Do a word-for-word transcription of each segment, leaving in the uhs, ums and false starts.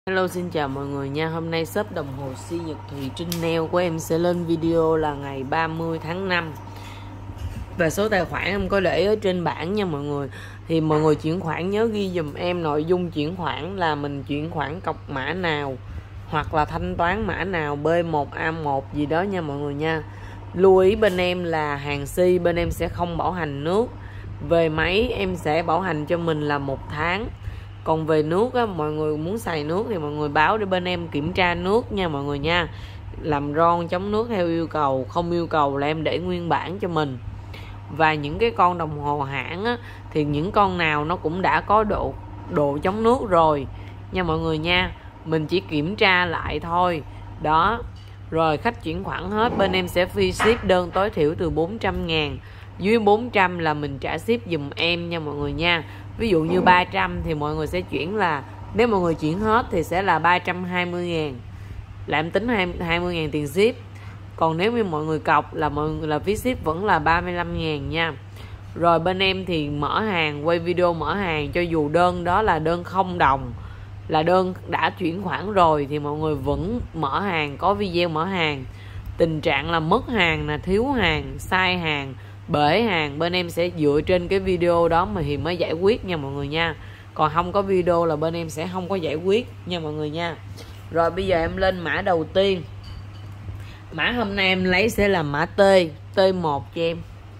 Hello, xin chào mọi người nha. Hôm nay shop đồng hồ Si Nhật Thùy Trinh Nail của em sẽ lên video là ngày ba mươi tháng năm. Và số tài khoản em có để ở trên bảng nha mọi người. Thì mọi người chuyển khoản nhớ ghi dùm em nội dung chuyển khoản là mình chuyển khoản cọc mã nào hoặc là thanh toán mã nào, B một A một gì đó nha mọi người nha. Lưu ý bên em là hàng Si, bên em sẽ không bảo hành nước. Về máy em sẽ bảo hành cho mình là một tháng. Còn về nước á, mọi người muốn xài nước thì mọi người báo để bên em kiểm tra nước nha mọi người nha. Làm ron chống nước theo yêu cầu, không yêu cầu là em để nguyên bản cho mình. Và những cái con đồng hồ hãng á, thì những con nào nó cũng đã có độ độ chống nước rồi nha mọi người nha. Mình chỉ kiểm tra lại thôi. Đó. Rồi khách chuyển khoản hết, bên em sẽ free ship, đơn tối thiểu từ bốn trăm ngàn. Dưới bốn trăm là mình trả ship dùm em nha mọi người nha. Ví dụ như ba trăm thì mọi người sẽ chuyển là, nếu mọi người chuyển hết thì sẽ là ba trăm hai mươi ngàn, là em tính hai mươi ngàn tiền ship. Còn nếu như mọi người cọc là mọi người là phí ship vẫn là ba mươi lăm ngàn nha. Rồi bên em thì mở hàng, quay video mở hàng, cho dù đơn đó là đơn không đồng, là đơn đã chuyển khoản rồi, thì mọi người vẫn mở hàng, có video mở hàng. Tình trạng là mất hàng là thiếu hàng, sai hàng, bể hàng, bên em sẽ dựa trên cái video đó mà thì mới giải quyết nha mọi người nha. Còn không có video là bên em sẽ không có giải quyết nha mọi người nha. Rồi bây giờ em lên mã đầu tiên. Mã hôm nay em lấy sẽ là mã T T một cho em.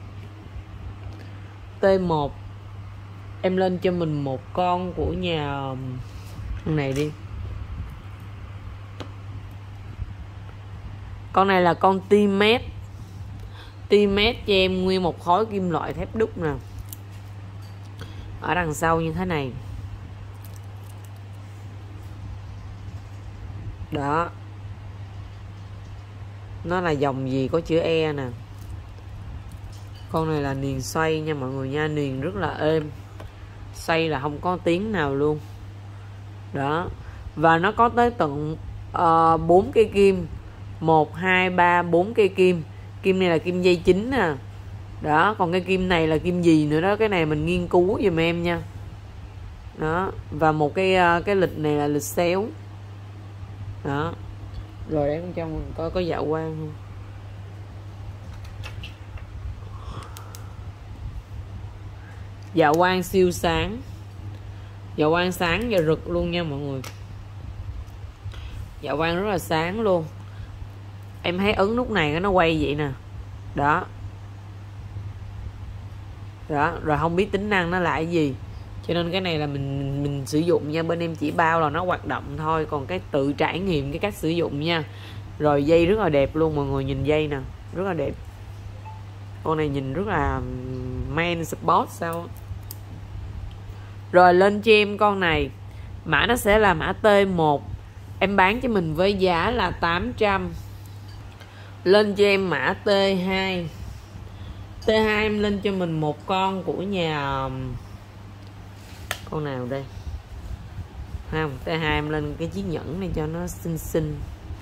T một em lên cho mình một con của nhà con này đi. Con này là con Timet. Timet cho em nguyên một khối kim loại thép đúc nè, ở đằng sau như thế này. Đó. Nó là dòng gì có chữ E nè. Con này là niền xoay nha mọi người nha, niền rất là êm. Xoay là không có tiếng nào luôn. Đó. Và nó có tới tận uh, bốn cây kim. một, hai, ba, bốn cây kim. Kim này là kim dây chính nè. Đó, còn cái kim này là kim gì nữa đó, cái này mình nghiên cứu giùm em nha. Đó, và một cái cái lịch này là lịch xéo. Đó. Rồi để con trong có có dạo quang không? Dạo quang siêu sáng. Dạo quang sáng và rực luôn nha mọi người. Dạo quang rất là sáng luôn. Em thấy ấn nút này nó quay vậy nè. Đó. Đó, rồi không biết tính năng nó là cái gì. Cho nên cái này là mình mình sử dụng nha, bên em chỉ bao là nó hoạt động thôi, còn cái tự trải nghiệm cái cách sử dụng nha. Rồi dây rất là đẹp luôn, mọi người nhìn dây nè, rất là đẹp. Con này nhìn rất là man sport sao. Rồi lên cho em con này. Mã nó sẽ là mã T một. Em bán cho mình với giá là tám trăm. Lên cho em mã T hai. T hai em lên cho mình một con của nhà, con nào đây? Không, T hai em lên cái chiếc nhẫn này cho nó xinh xinh.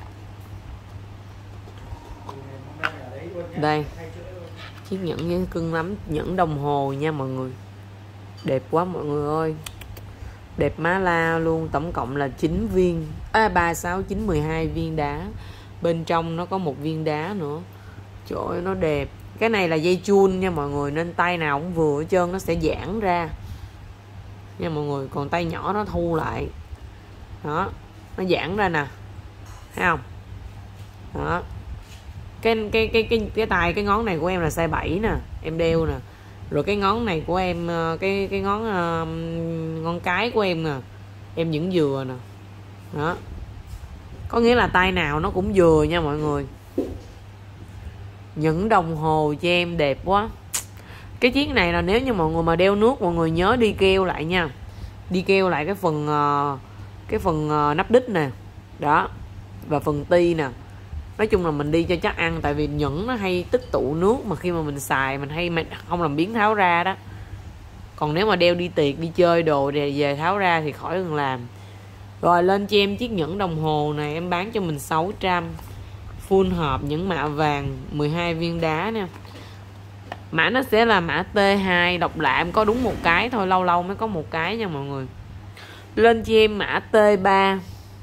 Đây. Chiếc nhẫn với cưng lắm, nhẫn đồng hồ nha mọi người. Đẹp quá mọi người ơi. Đẹp má la luôn, tổng cộng là chín viên. À, ba, sáu, chín, mười hai viên đá. Bên trong nó có một viên đá nữa. Trời ơi nó đẹp. Cái này là dây chun nha mọi người, nên tay nào cũng vừa hết trơn, nó sẽ giãn ra nha mọi người. Còn tay nhỏ nó thu lại. Đó, nó giãn ra nè. Thấy không? Đó. Cái cái cái cái cái tay cái ngón này của em là size bảy nè, em đeo nè. Rồi cái ngón này của em, cái cái ngón uh, ngón cái của em nè, em vẫn vừa nè. Đó. Có nghĩa là tay nào nó cũng vừa nha mọi người. Những đồng hồ cho em đẹp quá. Cái chiếc này là nếu như mọi người mà đeo nước, mọi người nhớ đi keo lại nha. Đi keo lại cái phần uh, cái phần uh, nắp đít nè. Đó. Và phần ti nè. Nói chung là mình đi cho chắc ăn, tại vì nhẫn nó hay tích tụ nước, mà khi mà mình xài mình hay không làm biến tháo ra đó. Còn nếu mà đeo đi tiệc, đi chơi đồ để về tháo ra thì khỏi cần làm. Rồi lên cho em chiếc nhẫn đồng hồ này, em bán cho mình sáu trăm. Full hộp nhẫn mạ vàng, mười hai viên đá nè. Mã nó sẽ là mã T hai. Đọc lại em có đúng một cái thôi, lâu lâu mới có một cái nha mọi người. Lên cho em mã T ba.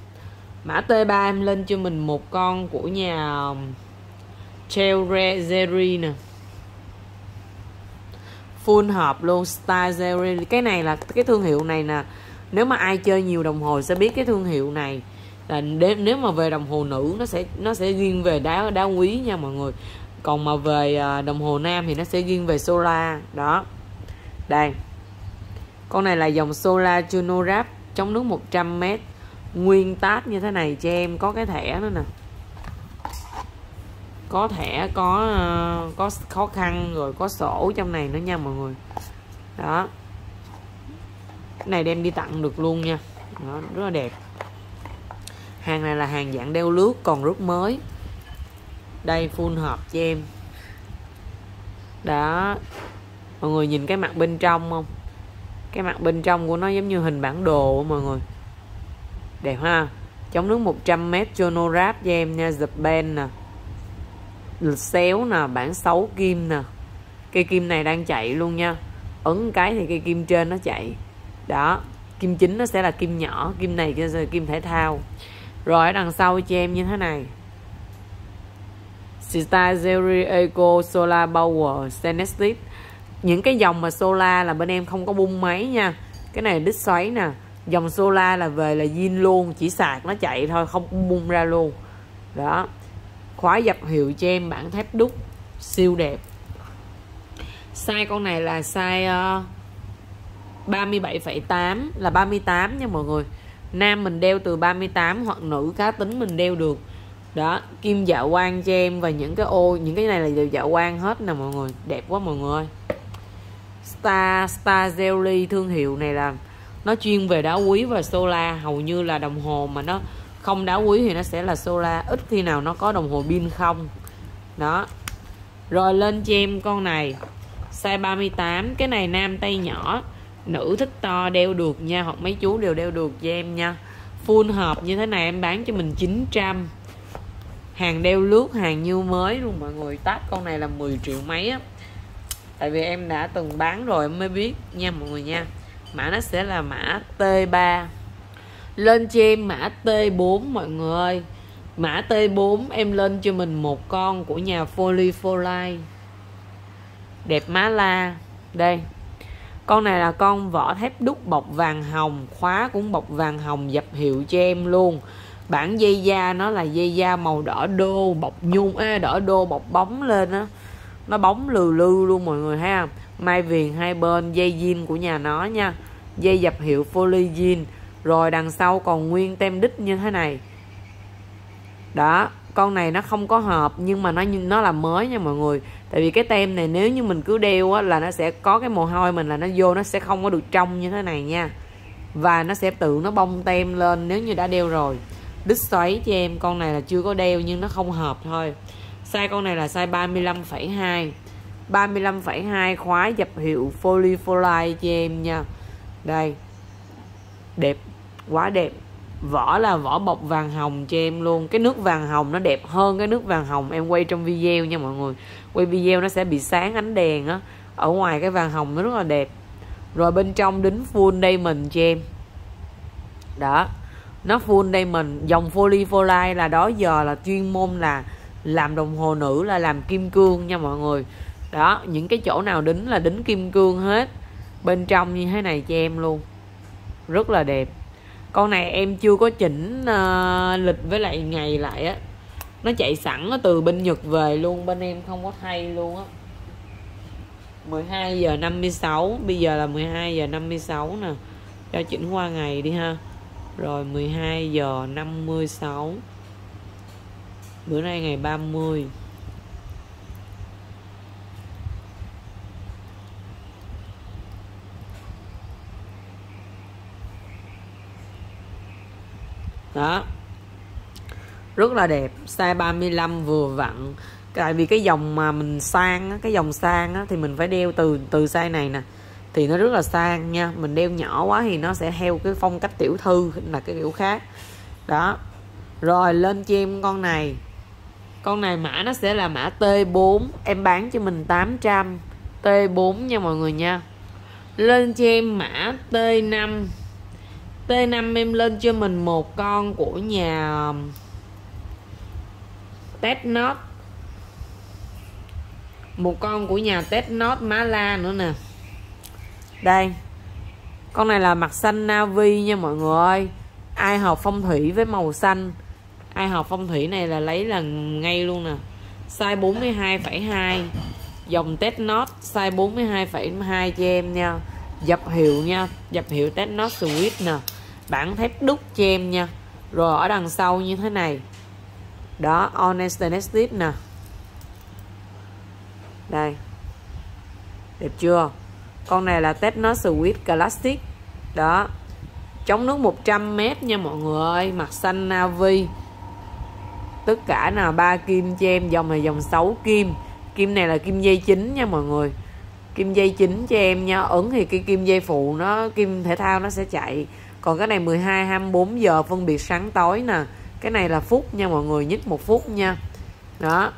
Mã T ba em lên cho mình một con của nhà Jerry nè, full hộp luôn, Style Jerry. Cái này là cái thương hiệu này nè, nếu mà ai chơi nhiều đồng hồ sẽ biết cái thương hiệu này là nếu mà về đồng hồ nữ nó sẽ nó sẽ riêng về đá đá quý nha mọi người, còn mà về đồng hồ nam thì nó sẽ riêng về Solar đó. Đây, con này là dòng Solar Chronograph chống nước một trăm mét, nguyên tát như thế này cho em, có cái thẻ nữa nè, có thẻ, có có khó khăn rồi có sổ trong này nữa nha mọi người. Đó, cái này đem đi tặng được luôn nha. Đó, rất là đẹp. Hàng này là hàng dạng đeo lướt, còn rất mới. Đây, full hộp cho em. Đó, mọi người nhìn cái mặt bên trong không? Cái mặt bên trong của nó giống như hình bản đồ mọi người. Đẹp ha. Chống nước một trăm mét chronograph cho em nha. Japan nè, xéo nè, bản sáu kim nè. Cây kim này đang chạy luôn nha. Ấn cái thì cây kim trên nó chạy. Đó, kim chính nó sẽ là kim nhỏ, kim này là kim thể thao. Rồi ở đằng sau cho em như thế này, Style Zero Eco Solar Power Stainless Steel. Những cái dòng mà Solar là bên em không có bung máy nha. Cái này đít xoáy nè. Dòng Solar là về là zin luôn, chỉ sạc nó chạy thôi, không bung ra luôn. Đó, khóa dập hiệu cho em, bản thép đúc siêu đẹp. Size con này là size uh, ba mươi bảy phẩy tám, là ba mươi tám nha mọi người. Nam mình đeo từ ba mươi tám, hoặc nữ cá tính mình đeo được. Đó, kim dạ quang cho em, và những cái ô, những cái này là đều dạ quang hết nè mọi người, đẹp quá mọi người ơi. Star Star Jelly, thương hiệu này là nó chuyên về đá quý và Solar. Hầu như là đồng hồ mà nó không đá quý thì nó sẽ là Solar, ít khi nào nó có đồng hồ pin không. Đó. Rồi lên cho em con này size ba mươi tám. Cái này nam tay nhỏ, nữ thích to đeo được nha, hoặc mấy chú đều đeo được cho em nha. Full hộp như thế này em bán cho mình chín trăm. Hàng đeo lướt, hàng như mới luôn mọi người. Tag con này là mười triệu mấy á. Tại vì em đã từng bán rồi em mới biết nha mọi người nha. Mã nó sẽ là mã T ba. Lên cho em mã T bốn mọi người ơi. Mã T bốn em lên cho mình một con của nhà Folly Folly. Đẹp má la. Đây, con này là con vỏ thép đúc bọc vàng hồng, khóa cũng bọc vàng hồng, dập hiệu cho em luôn. Bản dây da nó là dây da màu đỏ đô, bọc nhung, à, đỏ đô bọc bóng lên á, nó bóng lừ lư luôn mọi người thấy không. Mai viền hai bên, dây zin của nhà nó nha, dây dập hiệu Folly zin. Rồi đằng sau còn nguyên tem đích như thế này. Đó, con này nó không có hộp nhưng mà nó nó là mới nha mọi người. Tại vì cái tem này nếu như mình cứ đeo á, là nó sẽ có cái mồ hôi mình là nó vô, nó sẽ không có được trong như thế này nha. Và nó sẽ tự nó bong tem lên nếu như đã đeo rồi. Đít xoáy cho em, con này là chưa có đeo nhưng nó không hợp thôi. Size con này là size ba mươi lăm phẩy hai. ba mươi lăm phẩy hai, khóa dập hiệu Folly Folly cho em nha. Đây, đẹp, quá đẹp. Vỏ là vỏ bọc vàng hồng cho em luôn. Cái nước vàng hồng nó đẹp hơn cái nước vàng hồng em quay trong video nha mọi người. Quay video nó sẽ bị sáng ánh đèn á. Ở ngoài cái vàng hồng nó rất là đẹp. Rồi bên trong đính full diamond cho em. Đó, nó full diamond. Dòng Folly Folly là đó giờ là chuyên môn là làm đồng hồ nữ, là làm kim cương nha mọi người. Đó, những cái chỗ nào đính là đính kim cương hết. Bên trong như thế này cho em luôn, rất là đẹp. Con này em chưa có chỉnh uh, lịch với lại ngày lại á. Nó chạy sẵn nó từ bên Nhật về luôn, bên em không có thay luôn á. Mười hai giờ năm mươi sáu, bây giờ là mười hai giờ năm mươi sáu nè. Cho chỉnh qua ngày đi ha. Rồi mười hai giờ năm mươi sáu. Bữa nay ngày ba mươi. Đó, rất là đẹp. Size ba mươi lăm vừa vặn. Tại vì cái dòng mà mình sang á, cái dòng sang á, thì mình phải đeo từ từ size này nè, thì nó rất là sang nha. Mình đeo nhỏ quá thì nó sẽ theo cái phong cách tiểu thư, là cái kiểu khác. Đó. Rồi lên cho em con này. Con này mã nó sẽ là mã T bốn. Em bán cho mình tám trăm. T bốn nha mọi người nha. Lên cho em mã T năm. T năm em lên cho mình một con của nhà Technot, một con của nhà Technot Mã La nữa nè. Đây, con này là mặt xanh navy nha mọi người ơi. Ai hợp phong thủy với màu xanh, ai hợp phong thủy này là lấy là ngay luôn nè. Size bốn mươi hai phẩy hai, dòng Technot size bốn mươi hai phẩy hai cho em nha. Dập hiệu nha, dập hiệu Technot Swiss nè, bản thép đúc cho em nha. Rồi ở đằng sau như thế này đó, on stainless steel nè. Đây, đẹp chưa? Con này là Technot Swiss Classic đó, chống nước một trăm mét nha mọi người ơi. Mặt xanh navy, tất cả là ba kim cho em. Dòng này dòng sáu kim, kim này là kim dây chính nha mọi người, kim dây chính cho em nha. Ấn thì cái kim dây phụ nó, kim thể thao nó sẽ chạy. Còn cái này mười hai hai mươi bốn giờ phân biệt sáng tối nè. Cái này là phút nha mọi người, nhích một phút nha. Đó,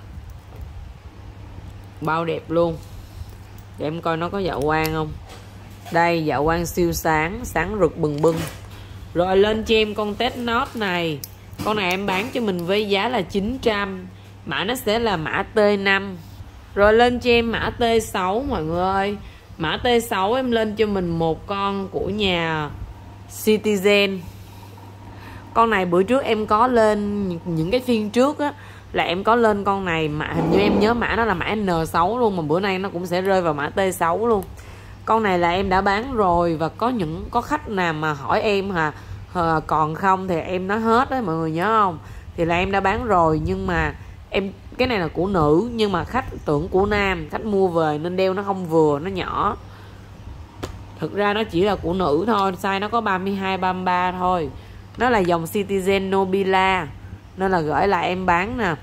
bao đẹp luôn. Để em coi nó có dạ quang không. Đây, dạ quang siêu sáng, sáng rực bừng bừng. Rồi lên cho em con Technot này. Con này em bán cho mình với giá là chín trăm. Mã nó sẽ là mã T năm. Rồi lên cho em mã T sáu mọi người ơi. Mã T sáu em lên cho mình một con của nhà Citizen. Con này bữa trước em có lên những cái phiên trước á, là em có lên con này, mà hình như em nhớ mã nó là mã N sáu luôn, mà bữa nay nó cũng sẽ rơi vào mã T sáu luôn. Con này là em đã bán rồi, và có những có khách nào mà hỏi em hà, hà còn không thì em nói hết đấy mọi người nhớ không. Thì là em đã bán rồi, nhưng mà em cái này là của nữ, nhưng mà khách tưởng của nam, khách mua về nên đeo nó không vừa, nó nhỏ. Thực ra nó chỉ là của nữ thôi, size nó có ba mươi hai ba mươi ba thôi. Nó là dòng Citizen Nobila, nên là gửi lại em bán nè.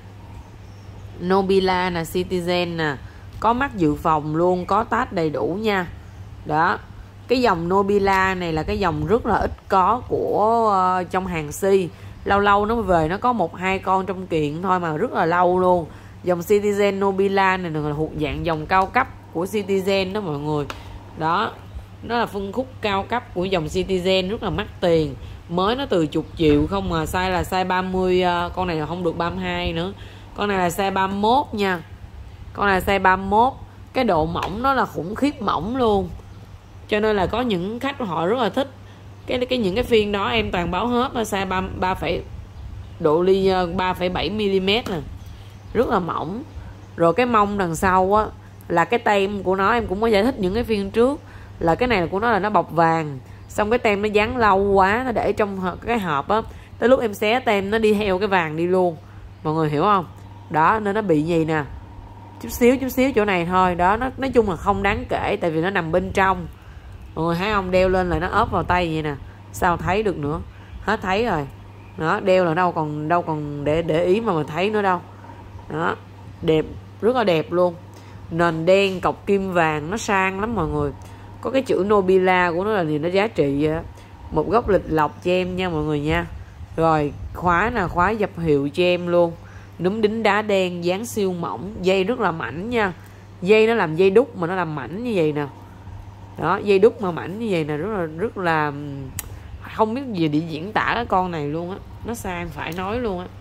Nobila nè, Citizen nè, có mắt dự phòng luôn, có tag đầy đủ nha. Đó, cái dòng Nobila này là cái dòng rất là ít có của uh, trong hàng si. Lâu lâu nó về nó có một hai con trong kiện thôi, mà rất là lâu luôn. Dòng Citizen Nobila này là thuộc dạng dòng cao cấp của Citizen đó mọi người. Đó, nó là phân khúc cao cấp của dòng Citizen, rất là mắc tiền. Mới nó từ chục triệu không mà. Size là size ba mươi, uh, con này là không được ba mươi hai nữa. Con này là size ba mươi mốt nha. Con này là size ba mươi mốt. Cái độ mỏng nó là khủng khiếp mỏng luôn, cho nên là có những khách họ rất là thích. Cái cái những cái phiên đó em toàn báo hết là size ba ba độ ly ba phẩy bảy mi li mét nè, rất là mỏng. Rồi cái mông đằng sau á là cái tem của nó, em cũng có giải thích những cái phiên trước, là cái này của nó là nó bọc vàng, xong cái tem nó dán lâu quá, nó để trong cái hộp á, tới lúc em xé tem nó đi theo cái vàng đi luôn, mọi người hiểu không. Đó, nên nó bị gì nè, chút xíu chút xíu chỗ này thôi. Đó, nó nói chung là không đáng kể, tại vì nó nằm bên trong. Mọi người thấy không, đeo lên là nó ốp vào tay vậy nè, sao thấy được nữa, hết thấy rồi. Đó, đeo là đâu còn đâu còn để để ý mà mình thấy nữa đâu. Đó, đẹp, rất là đẹp luôn. Nền đen cọc kim vàng, nó sang lắm mọi người. Có cái chữ Nobila của nó là gì, nó giá trị vậy đó. Một góc lịch lọc cho em nha mọi người nha. Rồi khóa là khóa dập hiệu cho em luôn, núm đính đá đen, dán siêu mỏng, dây rất là mảnh nha. Dây nó làm dây đúc mà nó làm mảnh như vậy nè. Đó, dây đúc mà mảnh như vậy nè, rất là rất là không biết gì để diễn tả cái con này luôn á, nó sang phải nói luôn á.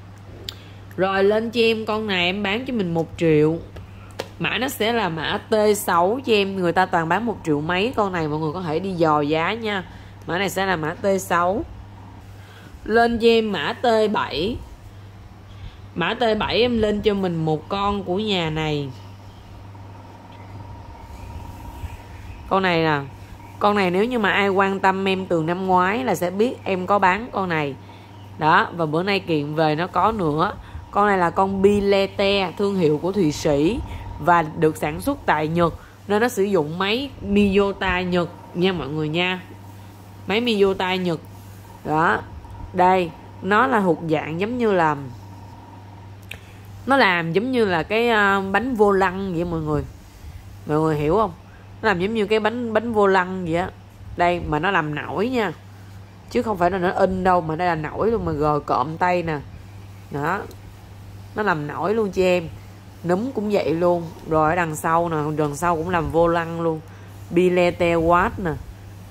Rồi lên cho em con này em bán cho mình một triệu. Mã nó sẽ là mã T sáu cho em, người ta toàn bán một triệu mấy. Con này mọi người có thể đi dò giá nha. Mã này sẽ là mã T sáu. Lên cho em mã T bảy. Mã T bảy em lên cho mình một con của nhà này. Con này nè, con này nếu như mà ai quan tâm em từ năm ngoái là sẽ biết em có bán con này. Đó, và bữa nay kiện về nó có nữa. Con này là con Bilete, thương hiệu của Thụy Sĩ và được sản xuất tại Nhật, nên nó sử dụng máy Miyota Nhật nha mọi người nha. Máy Miyota Nhật. Đó, đây, nó là thuộc dạng giống như là nó làm giống như là cái uh, bánh vô lăng vậy mọi người. Mọi người hiểu không? Nó làm giống như cái bánh bánh vô lăng vậy á. Đây, mà nó làm nổi nha, chứ không phải là nó in đâu, mà đây là nổi luôn, mà gờ cộm tay nè. Đó, nó làm nổi luôn cho em. Núm cũng vậy luôn. Rồi ở đằng sau nè, đằng sau cũng làm vô lăng luôn. Bilete Watt nè.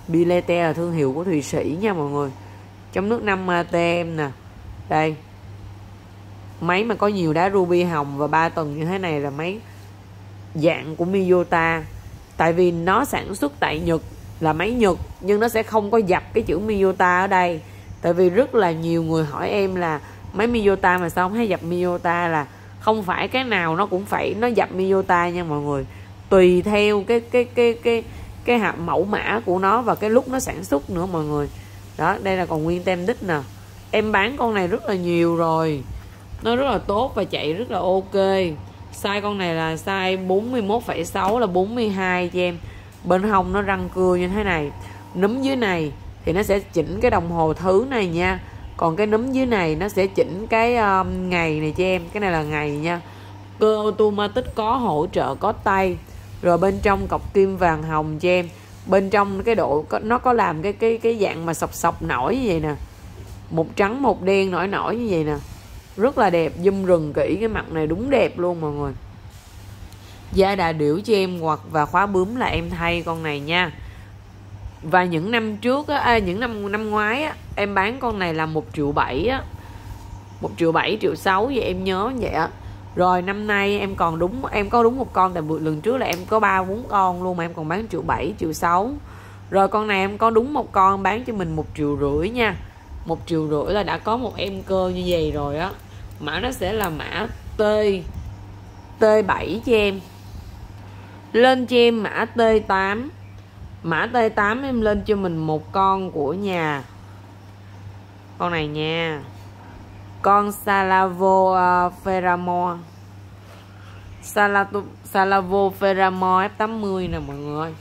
Bilete là thương hiệu của Thụy Sĩ nha mọi người. Trong nước năm a tê em nè. Đây. Máy mà có nhiều đá ruby hồng và ba tầng như thế này là máy dạng của Miyota. Tại vì nó sản xuất tại Nhật, là máy Nhật, nhưng nó sẽ không có dập cái chữ Miyota ở đây. Tại vì rất là nhiều người hỏi em là máy Miyota mà sao không thấy dập Miyota, là không phải cái nào nó cũng phải nó dập Miyota nha mọi người. Tùy theo cái cái cái cái cái hạt mẫu mã của nó và cái lúc nó sản xuất nữa mọi người. Đó, đây là còn nguyên tem đích nè. Em bán con này rất là nhiều rồi. Nó rất là tốt và chạy rất là ok. Size con này là size bốn mươi mốt phẩy sáu là bốn mươi hai cho em. Bên hông nó răng cưa như thế này. Núm dưới này thì nó sẽ chỉnh cái đồng hồ thứ này nha. Còn cái núm dưới này nó sẽ chỉnh cái um, ngày này cho em. Cái này là ngày nha. Cơ automatic có hỗ trợ có tay. Rồi bên trong cọc kim vàng hồng cho em. Bên trong cái độ nó có làm cái cái cái dạng mà sọc sọc nổi như vậy nè. Một trắng một đen nổi nổi như vậy nè. Rất là đẹp, zoom rừng kỹ cái mặt này đúng đẹp luôn mọi người. Da đà điểu cho em hoặc và khóa bướm là em thay con này nha. Và những năm trước á, à, những năm năm ngoái á, em bán con này là một triệu bảy á. một triệu bảy, triệu sáu vậy em nhớ vậy á. Rồi năm nay em còn đúng em có đúng một con, tại bữa lần trước là em có ba bốn con luôn mà em còn bán triệu bảy, triệu sáu. Rồi con này em có đúng một con bán cho mình một triệu rưỡi nha. Một triệu rưỡi là đã có một em cơ như vậy rồi á. Mã nó sẽ là mã T T bảy cho em. Lên cho em mã T tám. Mã T tám em lên cho mình một con của nhà. Con này nha. Con Salavo uh, Ferramo. Salato, Salavo Ferramo F tám mươi nè mọi người.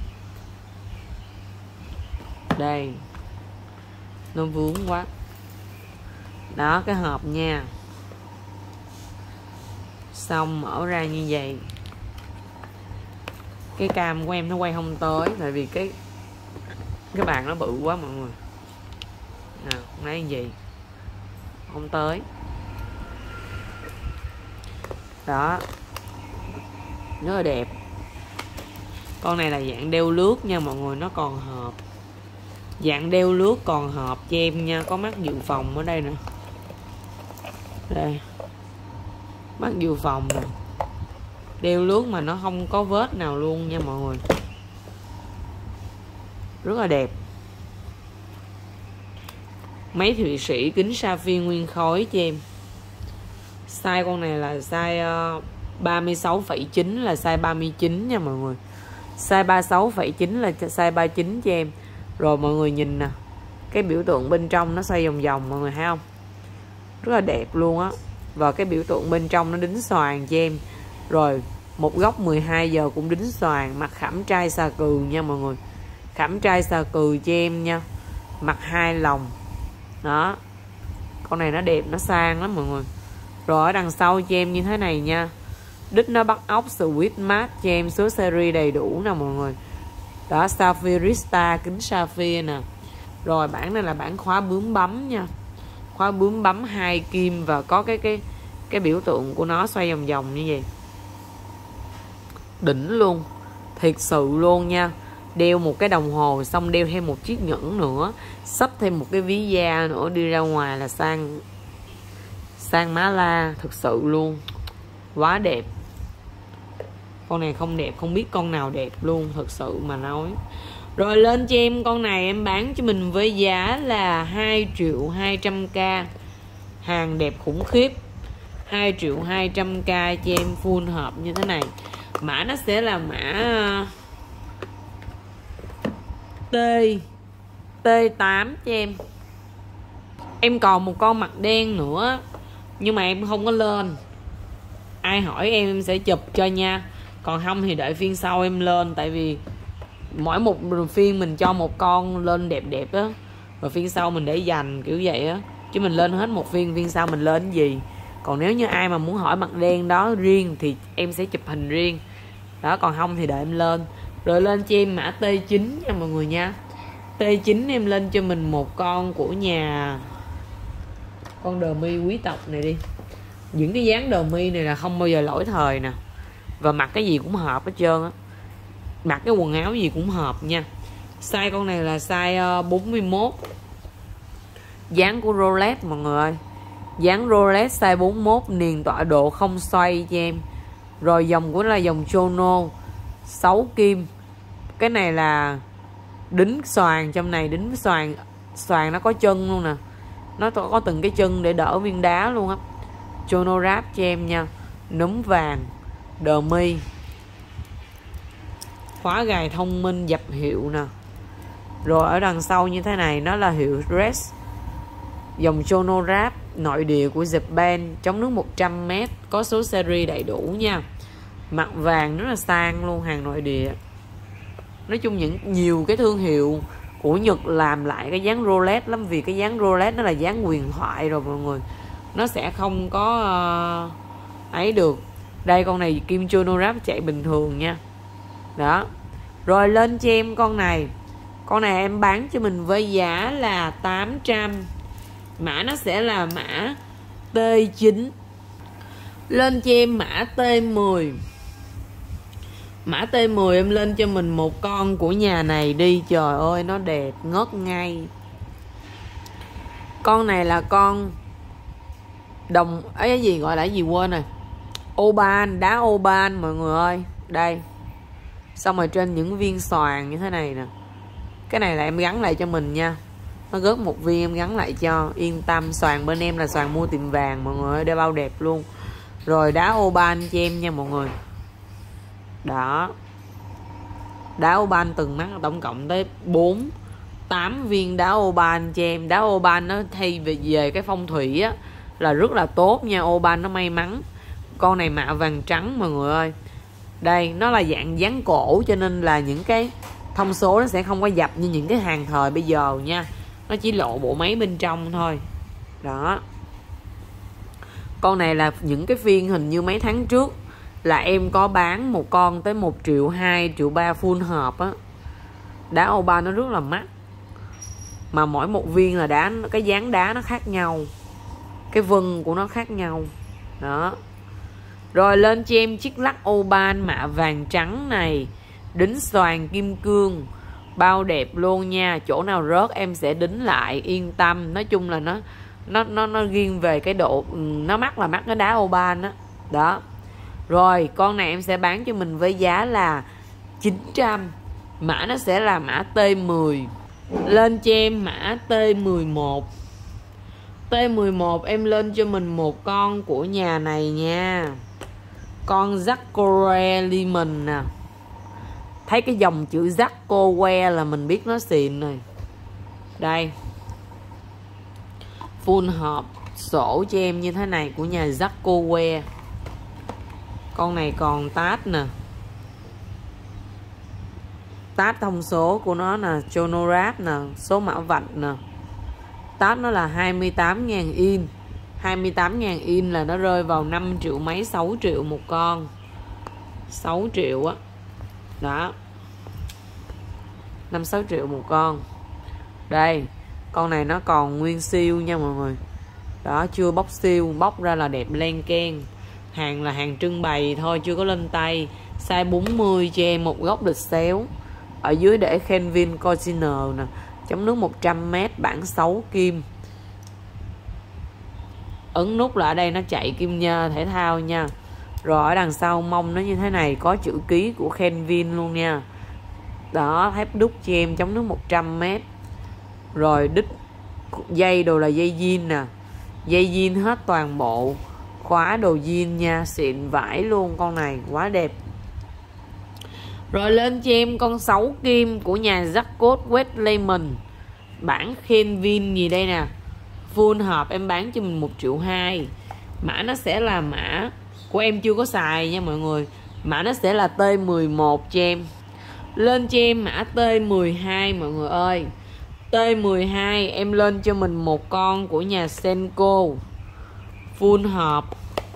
Đây. Nó vướng quá. Đó, cái hộp nha. Xong mở ra như vậy. Cái cam của em nó quay không tới, tại vì cái cái bàn nó bự quá mọi người. Nào, lấy gì không tới. Đó, rất là đẹp. Con này là dạng đeo lướt nha mọi người, nó còn hộp. Dạng đeo lướt còn hộp cho em nha. Có mắt dự phòng ở đây nè. Đây, mắt dự phòng nè. Đeo lướt mà nó không có vết nào luôn nha mọi người. Rất là đẹp. Máy Thụy Sĩ kính sapphire nguyên khối cho em. Size con này là size uh, ba mươi sáu phẩy chín là size ba mươi chín nha mọi người. Size ba mươi sáu phẩy chín là size ba mươi chín cho em. Rồi mọi người nhìn nè. Cái biểu tượng bên trong nó xoay vòng vòng mọi người thấy không? Rất là đẹp luôn á. Và cái biểu tượng bên trong nó đính xoàn cho em. Rồi một góc mười hai giờ cũng đính xoàn. Mặt khảm trai xà cừ nha mọi người. Khảm trai xà cừ cho em nha. Mặt hai lòng. Đó. Con này nó đẹp, nó sang lắm mọi người. Rồi ở đằng sau cho em như thế này nha. Đít nó bắt ốc Sweet Mart cho em, số series đầy đủ nè mọi người. Đó, Saphirista kính sapphire nè. Rồi bản này là bản khóa bướm bấm nha. Khóa bướm bấm hai kim và có cái cái cái biểu tượng của nó xoay vòng vòng như vậy. Đỉnh luôn. Thiệt sự luôn nha. Đeo một cái đồng hồ xong đeo thêm một chiếc nhẫn nữa, xách thêm một cái ví da nữa, đi ra ngoài là sang sang má la. Thực sự luôn. Quá đẹp. Con này không đẹp không biết con nào đẹp luôn, thực sự mà nói. Rồi lên cho em con này em bán cho mình với giá là hai triệu hai trăm k. Hàng đẹp khủng khiếp. Hai triệu hai trăm k cho em full hộp như thế này. Mã nó sẽ là mã T T tám cho em. Em còn một con mặt đen nữa, nhưng mà em không có lên. Ai hỏi em em sẽ chụp cho nha. Còn không thì đợi phiên sau em lên. Tại vì mỗi một phiên mình cho một con lên đẹp đẹp á, rồi phiên sau mình để dành kiểu vậy á. Chứ mình lên hết một phiên, phiên sau mình lên cái gì. Còn nếu như ai mà muốn hỏi mặt đen đó riêng thì em sẽ chụp hình riêng. Đó, còn không thì đợi em lên. Rồi lên cho em mã T chín nha mọi người nha. T chín em lên cho mình một con của nhà con đờ mi quý tộc này đi. Những cái dáng đờ mi này là không bao giờ lỗi thời nè. Và mặc cái gì cũng hợp hết trơn á. Mặc cái quần áo gì cũng hợp nha. Size con này là size bốn mươi mốt. Dáng của Rolex mọi người ơi. Dáng Rolex size bốn mươi mốt, niền tọa độ không xoay cho em. Rồi dòng của nó là dòng Chono, sáu kim. Cái này là đính xoàn, trong này đính xoàn, xoàn nó có chân luôn nè. Nó có từng cái chân để đỡ viên đá luôn á. Chono wrap cho em nha. Núm vàng, đờ mi, khóa gài thông minh, dập hiệu nè. Rồi ở đằng sau như thế này nó là hiệu Dress, dòng Chono wrap nội địa của Japan, chống nước một trăm mét, có số series đầy đủ nha. Mặt vàng rất là sang luôn, hàng nội địa. Nói chung những nhiều cái thương hiệu của Nhật làm lại cái dáng Rolex lắm, vì cái dáng Rolex nó là dáng huyền thoại rồi mọi người, nó sẽ không có uh, ấy được. Đây con này kim Chono wrap chạy bình thường nha. Đó. Rồi lên cho em con này. Con này em bán cho mình với giá là tám trăm. Mã nó sẽ là mã T chín. Lên cho em mã T mười. Mã T mười em lên cho mình một con của nhà này đi. Trời ơi nó đẹp ngất ngay. Con này là con đồng ấy, cái gì gọi là cái gì quên rồi. Oban, đá Oban mọi người ơi. Đây. Xong rồi trên những viên xoàn như thế này nè. Cái này là em gắn lại cho mình nha. Nó rớt một viên em gắn lại cho. Yên tâm, xoàn bên em là xoàn mua tiệm vàng mọi người ơi, đeo bao đẹp luôn. Rồi đá Oban cho em nha mọi người. Đó. Đá Oban từng mắt tổng cộng tới bốn tám viên đá Oban cho em. Đá Oban nó thay về về cái phong thủy á là rất là tốt nha. Oban nó may mắn. Con này mạ vàng trắng mọi người ơi. Đây nó là dạng dáng cổ, cho nên là những cái thông số nó sẽ không có dập như những cái hàng thời bây giờ nha. Nó chỉ lộ bộ máy bên trong thôi. Đó. Con này là những cái phiên hình như mấy tháng trước là em có bán một con tới một triệu hai, triệu ba full hộp á. Đá Oban nó rất là mắc. Mà mỗi một viên là đá, cái dáng đá nó khác nhau, cái vân của nó khác nhau. Đó. Rồi lên cho em chiếc lắc Oban mạ vàng trắng này. Đính xoàn kim cương, bao đẹp luôn nha. Chỗ nào rớt em sẽ đính lại, yên tâm. Nói chung là nó Nó nó nó riêng về cái độ nó mắc là mắc cái đá Oban đó. Đó. Rồi con này em sẽ bán cho mình với giá là chín trăm. Mã nó sẽ là mã T mười. Lên cho em mã T mười một. T mười một em lên cho mình một con của nhà này nha. Con Zacco Lemon nè. Thấy cái dòng chữ Zacco que là mình biết nó xịn rồi. Đây. Full hộp sổ cho em như thế này của nhà Zacco que. Con này còn tát nè. Tát thông số của nó nè, Chono wrap nè, số mã vạch nè. Tát nó là hai mươi tám ngàn in. hai mươi tám ngàn in là nó rơi vào năm triệu mấy, sáu triệu một con. sáu triệu á. Đó. năm sáu triệu một con. Đây. Con này nó còn nguyên siêu nha mọi người. Đó, chưa bóc siêu, bóc ra là đẹp len keng. Hàng là hàng trưng bày thôi, chưa có lên tay. Size bốn mươi cho em một góc lịch xéo. Ở dưới để Kelvin Costner nè, chống nước một trăm mét, bản sáu kim. Ấn nút là ở đây nó chạy kim nha, thể thao nha. Rồi ở đằng sau mông nó như thế này, có chữ ký của Kelvin luôn nha. Đó, thép đúc cho em, chống nước một trăm mét. Rồi đít dây đồ là dây jean nè. Dây jean hết toàn bộ. Khóa đồ jean nha, xịn vải luôn, con này quá đẹp. Rồi lên cho em con sáu kim của nhà Zacco Wet Lemon. Bản Kelvin gì đây nè. Full hộp em bán cho mình một triệu hai. Mã nó sẽ là mã của em chưa có xài nha mọi người. Mã nó sẽ là T mười một cho em. Lên cho em mã T mười hai mọi người ơi. T mười hai em lên cho mình một con của nhà Senko. Full hộp.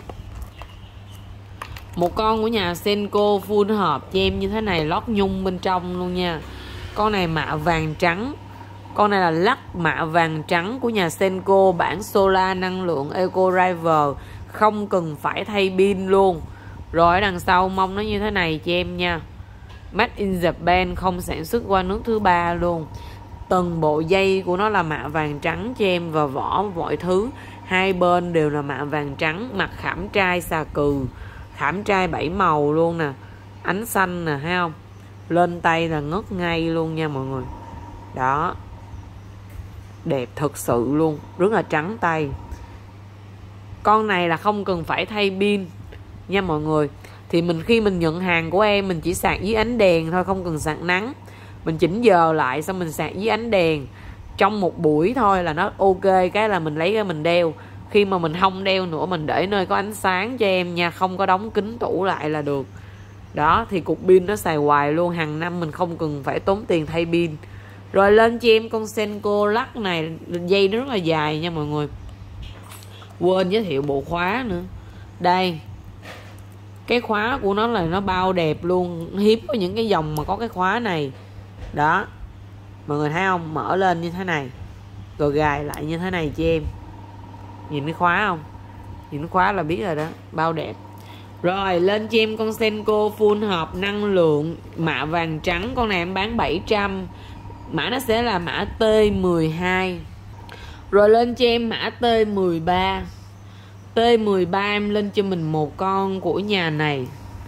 Một con của nhà Senko full hộp cho em như thế này, lót nhung bên trong luôn nha. Con này mạ vàng trắng. Con này là lắc mạ vàng trắng của nhà Senko, bản Solar năng lượng Eco Driver, không cần phải thay pin luôn. Rồi ở đằng sau mông nó như thế này cho em nha. Made in Japan, không sản xuất qua nước thứ ba luôn. Từng bộ dây của nó là mạ vàng trắng cho em, và vỏ mọi thứ hai bên đều là mạ vàng trắng. Mặt khảm trai xà cừ, khảm trai bảy màu luôn nè, ánh xanh nè, thấy không? Lên tay là ngất ngay luôn nha mọi người. Đó, đẹp thực sự luôn, rất là trắng tay. Con này là không cần phải thay pin nha mọi người. Thì mình khi mình nhận hàng của em, mình chỉ sạc dưới ánh đèn thôi, không cần sạc nắng. Mình chỉnh giờ lại xong mình sạc dưới ánh đèn trong một buổi thôi là nó ok. Cái là mình lấy ra mình đeo. Khi mà mình không đeo nữa, mình để nơi có ánh sáng cho em nha, không có đóng kính tủ lại là được. Đó, thì cục pin nó xài hoài luôn, hàng năm mình không cần phải tốn tiền thay pin. Rồi lên cho em con Senko lắc này, dây nó rất là dài nha mọi người. Quên giới thiệu bộ khóa nữa. Đây, cái khóa của nó là nó bao đẹp luôn. Hiếm có những cái dòng mà có cái khóa này. Đó, mọi người thấy không? Mở lên như thế này, rồi gài lại như thế này cho em. Nhìn cái khóa không? Nhìn cái khóa là biết rồi đó, bao đẹp. Rồi lên cho em con Senko full hộp năng lượng mạ vàng trắng. Con này em bán bảy trăm. Mã nó sẽ là mã T mười hai. Rồi lên cho em mã T mười ba. T mười ba em lên cho mình một con của nhà này.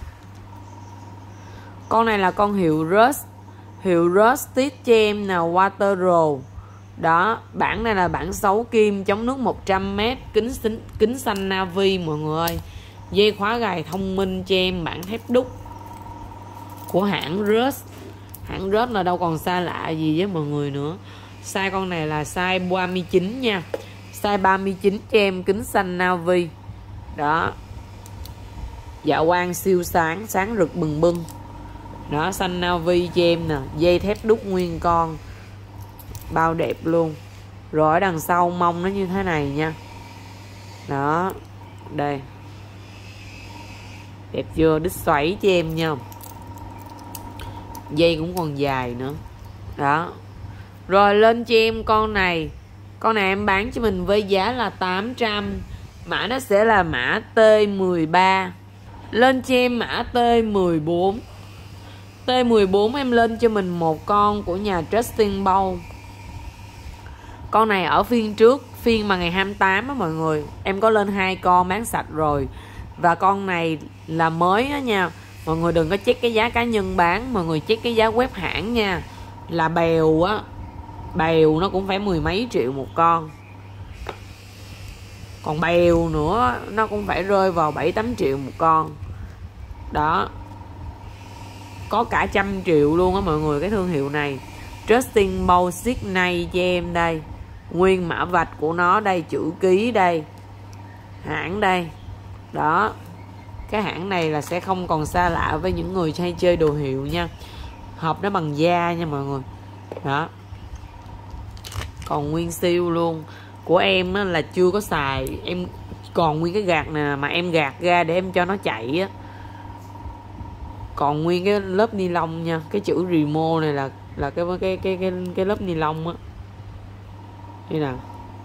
Con này là con hiệu Rust. Hiệu Rusted cho em nào, Water Roll. Đó, bản này là bản sáu kim, chống nước một trăm mét, kính kính xanh navy mọi người ơi. Dây khóa gài thông minh cho em, bản thép đúc của hãng Rust. Hãng Rust là đâu còn xa lạ gì với mọi người nữa. Size con này là size ba mươi chín nha. Size ba mươi chín cho em, kính xanh navy. Đó, dạ quang siêu sáng, sáng rực bừng bừng. Đó, xanh navy cho em nè, dây thép đúc nguyên con, bao đẹp luôn. Rồi ở đằng sau mông nó như thế này nha. Đó, đây, đẹp chưa? Đít xoáy cho em nha. Dây cũng còn dài nữa. Đó. Rồi lên cho em con này. Con này em bán cho mình với giá là tám trăm. Mã nó sẽ là mã T mười ba. Lên cho em mã T mười bốn. T mười bốn em lên cho mình một con của nhà Justin Bow. Con này ở phiên trước, phiên mà ngày hai mươi tám á mọi người, em có lên hai con bán sạch rồi. Và con này là mới đó nha. Mọi người đừng có check cái giá cá nhân bán, mọi người check cái giá web hãng nha. Là bèo á, bèo nó cũng phải mười mấy triệu một con. Còn bèo nữa nó cũng phải rơi vào bảy tám triệu một con. Đó, có cả trăm triệu luôn á mọi người, cái thương hiệu này. Justin Bow Sydney cho em đây. Nguyên mã vạch của nó đây, chữ ký đây, hãng đây. Đó, cái hãng này là sẽ không còn xa lạ với những người hay chơi đồ hiệu nha. Hộp nó bằng da nha mọi người. Đó, còn nguyên siêu luôn. Của em á, là chưa có xài, em còn nguyên cái gạt nè, mà em gạt ra để em cho nó chạy á, còn nguyên cái lớp ni lông nha. Cái chữ Remo này là là cái cái cái cái cái lớp ni lông á. Đây nè.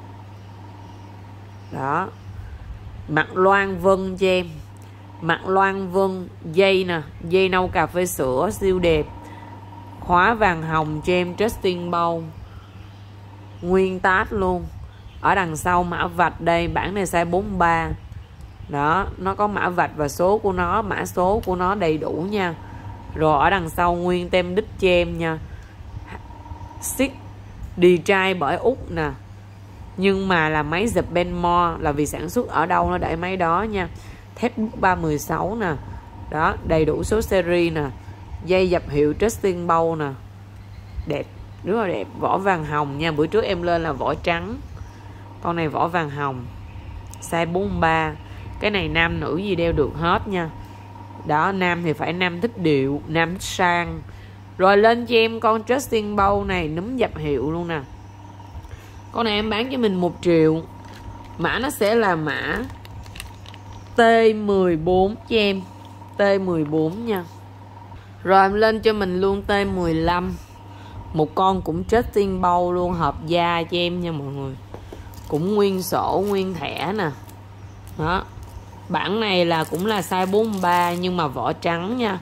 Đó, mặt loan vân cho em. Mặt loan vân, dây nè, dây nâu cà phê sữa siêu đẹp. Khóa vàng hồng cho em Justin Bow, nguyên tát luôn. Ở đằng sau mã vạch đây, bản này size bốn mươi ba. Đó, nó có mã vạch và số của nó, mã số của nó đầy đủ nha. Rồi ở đằng sau nguyên tem đích cho em nha. Xích đi trai bởi Úc nè, nhưng mà là máy Japan More, là vì sản xuất ở đâu nó để máy đó nha. Thép ba một sáu nè. Đó, đầy đủ số series nè. Dây dập hiệu Justin Bow nè, đẹp, rất là đẹp. Vỏ vàng hồng nha, bữa trước em lên là vỏ trắng, con này vỏ vàng hồng, size bốn mươi ba. Cái này nam nữ gì đeo được hết nha. Đó, nam thì phải nam thích điệu, nam thích sang. Rồi lên cho em con Justin Bow này, núm dập hiệu luôn nè. Con này em bán cho mình một triệu. Mã nó sẽ là mã T mười bốn cho em. T mười bốn nha. Rồi em lên cho mình luôn T mười lăm. Một con cũng Justin Bow luôn, hộp da cho em nha mọi người. Cũng nguyên sổ, nguyên thẻ nè. Đó, bản này là cũng là size bốn mươi ba nhưng mà vỏ trắng nha.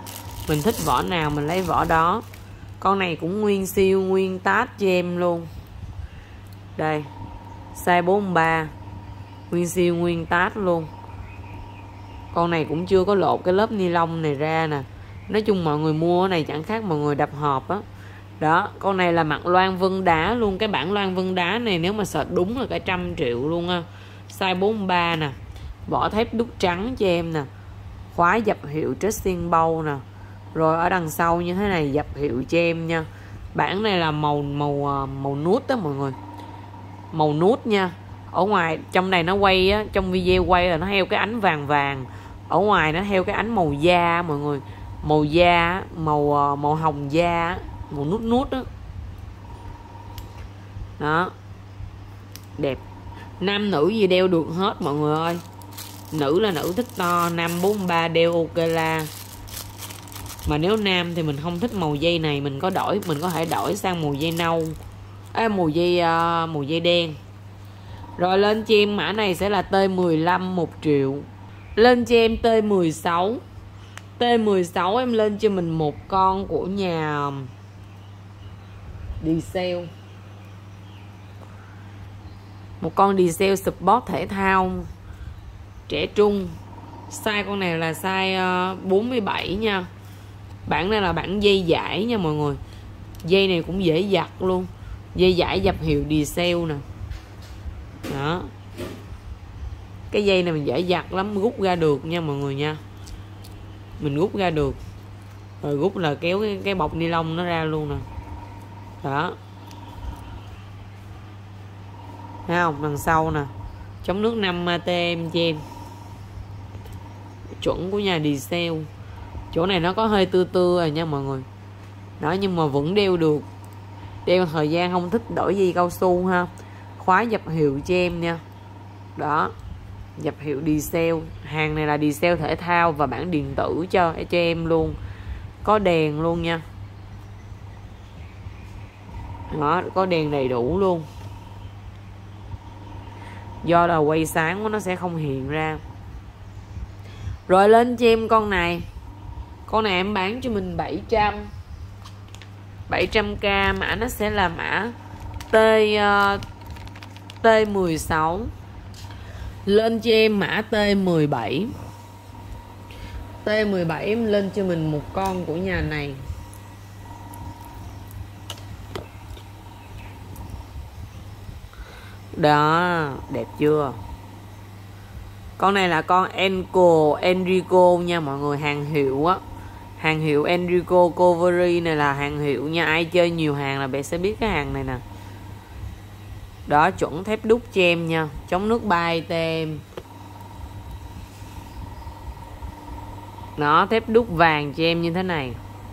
Mình thích vỏ nào mình lấy vỏ đó. Con này cũng nguyên siêu nguyên tát cho em luôn. Đây, size bốn mươi ba, nguyên siêu nguyên tát luôn. Con này cũng chưa có lột cái lớp ni lông này ra nè. Nói chung mọi người mua cái này chẳng khác mọi người đập hộp á. Đó, con này là mặt loan vân đá luôn. Cái bản loan vân đá này nếu mà search đúng là cả trăm triệu luôn á. Size bốn mươi ba nè. Vỏ thép đúc trắng cho em nè. Khóa dập hiệu dressing bow nè. Rồi ở đằng sau như thế này dập hiệu cho em nha. Bản này là màu màu màu nút đó mọi người. Màu nút nha. Ở ngoài trong này nó quay á, trong video quay là nó theo cái ánh vàng vàng. Ở ngoài nó theo cái ánh màu da mọi người. Màu da, màu màu hồng da, màu nút nút đó. Đó. Đẹp. Nam nữ gì đeo được hết mọi người ơi. Nữ là nữ thích to, nam bốn mươi ba đeo ok la. Mà nếu nam thì mình không thích màu dây này, mình có đổi, mình có thể đổi sang màu dây nâu. À, màu dây uh, màu dây đen. Rồi lên cho em mã này sẽ là T mười lăm một triệu. Lên cho em T mười sáu. T mười sáu em lên cho mình một con của nhà Diesel. Một con Diesel Sport thể thao trẻ trung. Size con này là size bốn mươi bảy nha. Bản này là bản dây dải nha mọi người. Dây này cũng dễ giặt luôn. Dây dải dập hiệu Diesel nè. Đó. Cái dây này mình dễ giặt lắm, rút ra được nha mọi người nha. Mình rút ra được. Rồi rút là kéo cái, cái bọc ni lông nó ra luôn nè. Đó. Thấy không? Đằng sau nè. Chống nước năm A T M cho em. Chuẩn của nhà Diesel. Chỗ này nó có hơi tưa tưa rồi nha mọi người. Đó, nhưng mà vẫn đeo được. Đeo thời gian không thích đổi dây cao su ha. Khóa dập hiệu cho em nha. Đó. Dập hiệu Diesel. Hàng này là Diesel thể thao và bản điện tử cho, cho em luôn. Có đèn luôn nha. Đó, có đèn đầy đủ luôn. Do là quay sáng của nó sẽ không hiện ra. Rồi lên cho em con này. Con này em bán cho mình bảy trăm. bảy trăm k, mã nó sẽ là mã T uh, T mười sáu. Lên cho em mã T mười bảy. T mười bảy em lên cho mình một con của nhà này. Đó, đẹp chưa? Con này là con Enco Enrico nha mọi người, hàng hiệu á. Hàng hiệu Enrico Covery này là hàng hiệu nha. Ai chơi nhiều hàng là bạn sẽ biết cái hàng này nè. Đó, chuẩn thép đúc cho em nha. Chống nước bay tem. Đó, thép đúc vàng cho em như thế này.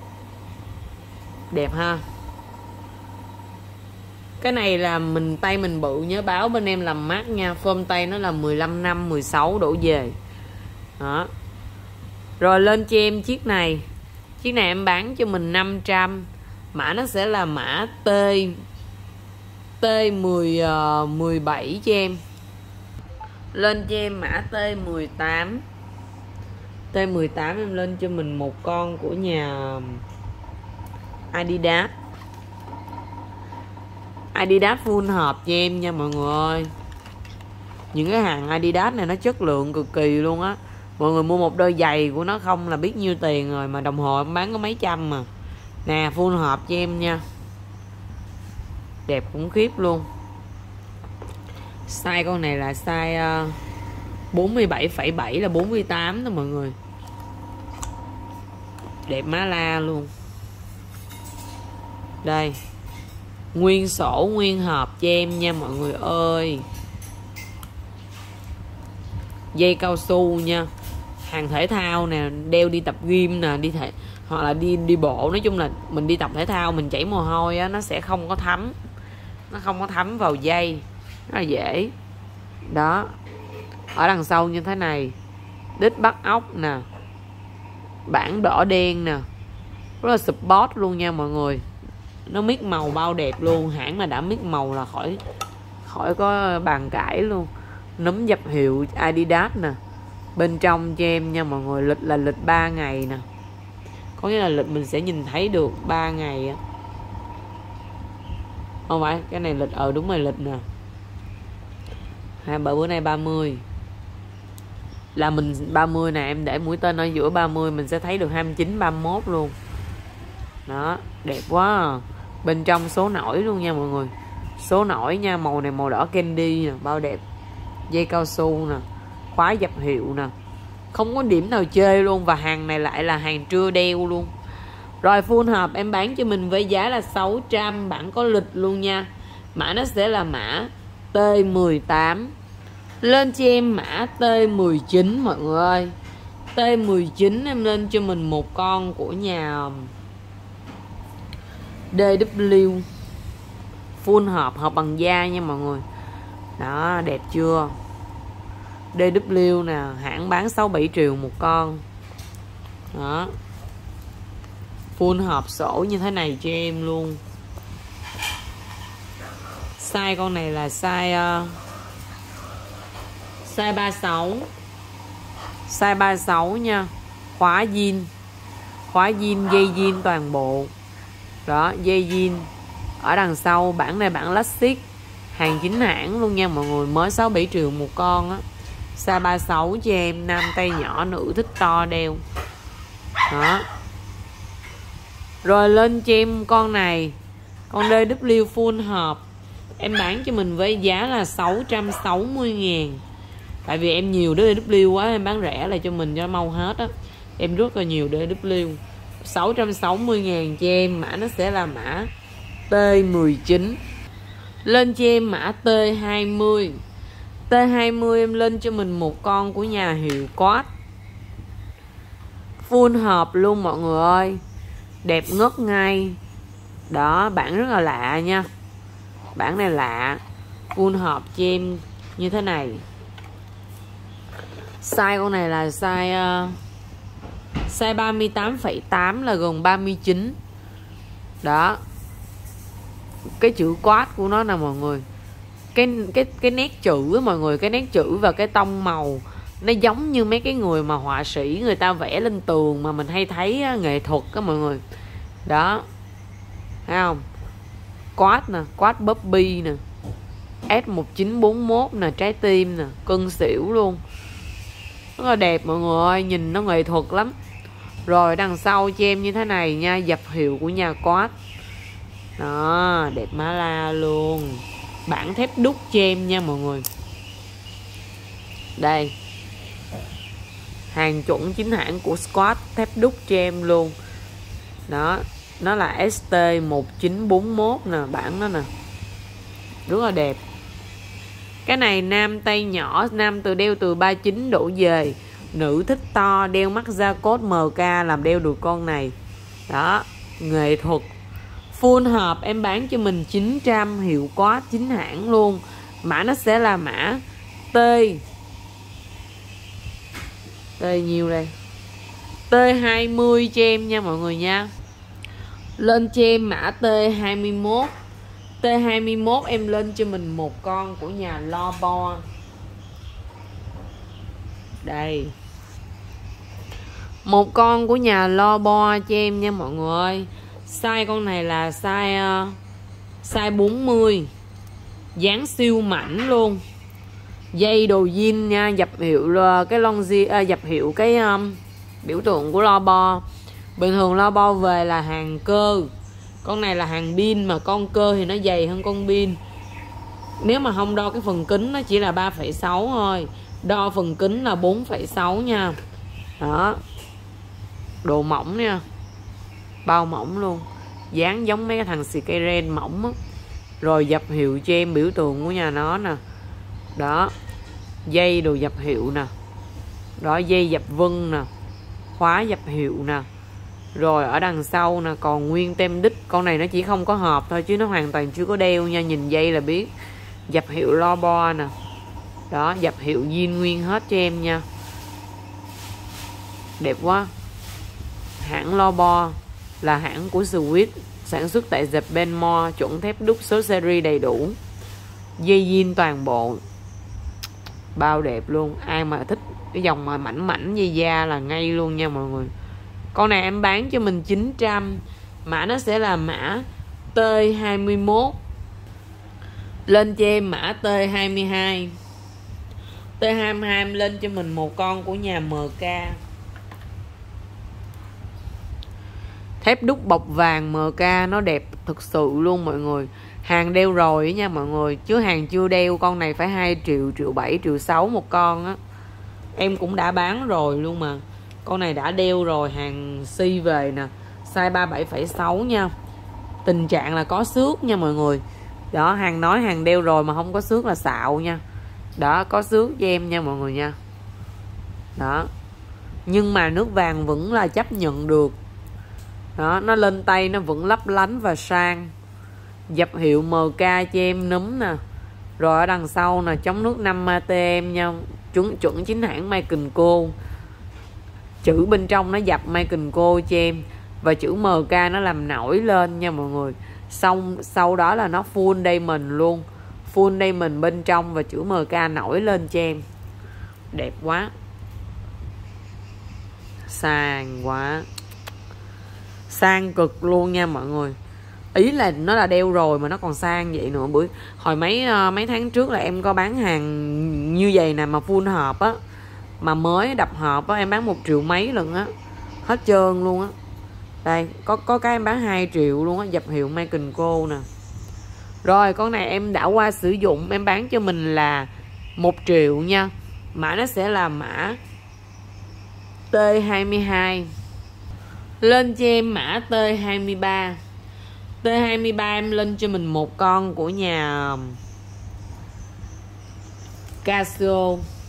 Đẹp ha. Cái này là mình tay mình bự, nhớ báo bên em làm mát nha. Phơm tay nó là mười lăm năm, mười sáu đổ về. Đó. Rồi lên cho em chiếc này. Chiếc này em bán cho mình năm trăm. Mã nó sẽ là mã T T mười, mười bảy cho em. Lên cho em mã T mười tám. T mười tám em lên cho mình một con của nhà Adidas. Adidas full hộp cho em nha mọi người ơi. Những cái hàng Adidas này nó chất lượng cực kỳ luôn á. Mọi người mua một đôi giày của nó không là biết nhiêu tiền rồi. Mà đồng hồ em bán có mấy trăm mà. Nè, full hộp cho em nha. Đẹp khủng khiếp luôn. Size con này là size bốn mươi bảy phẩy bảy là bốn mươi tám đó mọi người. Đẹp má la luôn. Đây. Nguyên sổ, nguyên hộp cho em nha mọi người ơi. Dây cao su nha. Hàng thể thao nè, đeo đi tập gym nè, đi thể hoặc là đi đi bộ, nói chung là mình đi tập thể thao mình chảy mồ hôi á, nó sẽ không có thấm. Nó không có thấm vào dây. Rất là dễ. Đó. Ở đằng sau như thế này. Đít bắt ốc nè. Bản đỏ đen nè. Rất là sport luôn nha mọi người. Nó mix màu bao đẹp luôn. Hãng mà đã mix màu là khỏi khỏi có bàn cãi luôn. Núm dập hiệu Adidas nè. Bên trong cho em nha mọi người. Lịch là lịch ba ngày nè. có nghĩa là lịch mình sẽ nhìn thấy được ba ngày á. Không phải, cái này lịch ờ đúng rồi, lịch nè. Hai bữa bữa nay ba mươi. Là mình ba mươi nè, em để mũi tên ở giữa ba mươi mình sẽ thấy được hai mươi chín, ba mươi mốt luôn. Đó, đẹp quá à. Bên trong số nổi luôn nha mọi người. Số nổi nha, màu này màu đỏ candy nè, bao đẹp. Dây cao su nè, khóa dập hiệu nè. Không có điểm nào chê luôn. Và hàng này lại là hàng trưa đeo luôn. Rồi full hộp em bán cho mình với giá là sáu trăm. Bản có lịch luôn nha. Mã nó sẽ là mã T mười tám. Lên cho em mã T mười chín mọi người ơi. T mười chín em lên cho mình một con của nhà đê vê full hộp, hộp bằng da nha mọi người. Đó, đẹp chưa? đê vê nè, hãng bán sáu bảy triệu một con. Đó, full hộp sổ như thế này cho em luôn. Size con này là size uh, size ba mươi sáu. Size ba mươi sáu nha. Khóa zin. Khóa zin, dây zin toàn bộ. Đó, dây zin. Ở đằng sau bản này bản plastic, hàng chính hãng luôn nha mọi người, mới sáu bảy triệu một con á. Size ba mươi sáu cho em, nam tay nhỏ, nữ thích to đeo. Đó. Rồi lên cho em con này, con đê vê full hộp. Em bán cho mình với giá là sáu trăm sáu mươi ngàn. Tại vì em nhiều đê vê quá, em bán rẻ lại cho mình cho mau hết á. Em rất là nhiều đê vê. Sáu trăm sáu mươi ngàn cho em. Mã nó sẽ là mã T mười chín. Lên cho em mã T hai mươi. T hai mươi em lên cho mình một con của nhà hiệu Quad. Full hộp luôn mọi người ơi. Đẹp ngất ngay. Đó, bản rất là lạ nha. Bản này lạ. Full hộp cho em như thế này. Size con này là size uh, size ba mươi tám phẩy tám là gồm ba mươi chín. Đó. Cái chữ Quad của nó nè mọi người. Cái cái cái nét chữ á mọi người, cái nét chữ và cái tông màu nó giống như mấy cái người mà họa sĩ người ta vẽ lên tường mà mình hay thấy á, nghệ thuật á mọi người. Đó. Thấy không? Quad nè, Quad Bobby nè. S một chín bốn mốt nè, trái tim nè, cân xỉu luôn. Rất là đẹp mọi người ơi, nhìn nó nghệ thuật lắm. Rồi đằng sau cho em như thế này nha, dập hiệu của nhà Quad. Đó, đẹp má la luôn. Bản thép đúc cho em nha mọi người. Đây. Hàng chuẩn chính hãng của Quad, thép đúc cho em luôn. Đó, nó là S T một chín bốn mốt nè, bản đó nè. Rất là đẹp. Cái này nam tay nhỏ, nam từ đeo từ ba mươi chín đổ về, nữ thích to, đeo mắt da cốt em ca làm đeo được con này. Đó, nghệ thuật. Full hộp em bán cho mình chín trăm, hiệu Quad chính hãng luôn. Mã nó sẽ là mã T T nhiêu đây? T hai mươi cho em nha mọi người nha. Lên cho em mã T hai mươi mốt. T hai mươi mốt em lên cho mình một con của nhà Lobo. Đây. Một con của nhà Lobo cho em nha mọi người ơi. Size con này là size uh, size bốn mươi. Dáng siêu mảnh luôn. Dây đồ zin nha, dập hiệu uh, cái lon uh, dập hiệu cái um, biểu tượng của Lobo. Bình thường Lobo về là hàng cơ. Con này là hàng pin, mà con cơ thì nó dày hơn con pin. Nếu mà không đo cái phần kính nó chỉ là ba phẩy sáu thôi. Đo phần kính là bốn phẩy sáu nha. Đó. Độ mỏng nha. Bao mỏng luôn. Dáng giống mấy cái thằng Skyren mỏng á. Rồi dập hiệu cho em biểu tượng của nhà nó nè. Đó. Dây đồ dập hiệu nè. Đó, dây dập vân nè. Khóa dập hiệu nè. Rồi ở đằng sau nè, còn nguyên tem đích. Con này nó chỉ không có hộp thôi chứ nó hoàn toàn chưa có đeo nha. Nhìn dây là biết. Dập hiệu Lobo nè. Đó, dập hiệu zin nguyên hết cho em nha. Đẹp quá. Hãng Lobo là hãng của Swiss, sản xuất tại Japan Mo, chuẩn thép đúc số series đầy đủ. Dây zin toàn bộ. Bao đẹp luôn. Ai mà thích cái dòng mà mảnh mảnh dây da là ngay luôn nha mọi người. Con này em bán cho mình chín trăm. Mã nó sẽ là mã T hai mươi mốt. Lên cho em mã T hai mươi hai. T hai mươi hai em lên cho mình một con của nhà em ca. Thép đúc bọc vàng em ca nó đẹp thực sự luôn mọi người. Hàng đeo rồi ấy nha mọi người, chứ hàng chưa đeo. Con này phải hai triệu, triệu bảy, triệu sáu một con á. Em cũng đã bán rồi luôn mà. Con này đã đeo rồi, hàng si về nè. Size ba mươi bảy phẩy sáu nha. Tình trạng là có xước nha mọi người. Đó, hàng nói hàng đeo rồi mà không có xước là xạo nha. Đó, có xước cho em nha mọi người nha. Đó. Nhưng mà nước vàng vẫn là chấp nhận được. Đó, nó lên tay nó vẫn lấp lánh và sang. Dập hiệu em ca cho em núm nè. Rồi ở đằng sau nè, chống nước năm A T M nha. Chuẩn, chuẩn chính hãng Michael Co. Chữ bên trong nó dập Michael Co cho em. Và chữ em ca nó làm nổi lên nha mọi người. Xong sau đó là nó full diamond luôn. Full diamond bên trong và chữ em ca nổi lên cho em. Đẹp quá. Sang quá. Sang cực luôn nha mọi người. Ý là nó là đeo rồi mà nó còn sang vậy nữa. Bữa hồi mấy mấy tháng trước là em có bán hàng như vậy nè, mà full hộp á, mà mới đập hộp á, em bán một triệu mấy lần á, hết trơn luôn á. Đây có có cái em bán hai triệu luôn á, dập hiệu Michael Co nè. Rồi con này em đã qua sử dụng, em bán cho mình là một triệu nha. Mã nó sẽ là mã T hai mươi hai. Lên cho em mã T hai mươi ba. T hai mươi ba em lên cho mình một con của nhà Casio.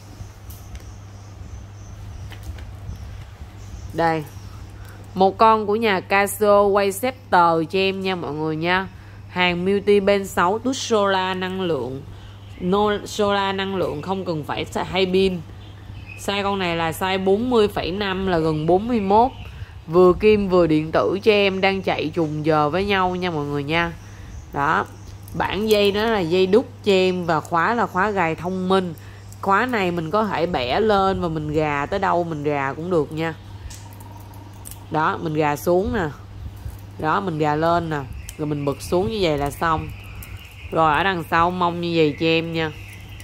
Đây. Một con của nhà Casio quay xếp tờ cho em nha mọi người nha. Hàng multi bên sáu tút solar năng lượng. No solar năng lượng, không cần phải hay pin. Size con này là size bốn mươi phẩy năm, là gần bốn mươi mốt. Vừa kim vừa điện tử cho em, đang chạy trùng giờ với nhau nha mọi người nha. Đó. Bản dây đó là dây đúc cho em, và khóa là khóa gài thông minh. Khóa này mình có thể bẻ lên và mình gà tới đâu mình gà cũng được nha. Đó, mình gà xuống nè. Đó, mình gà lên nè. Rồi mình bật xuống như vậy là xong. Rồi ở đằng sau mông như vậy cho em nha.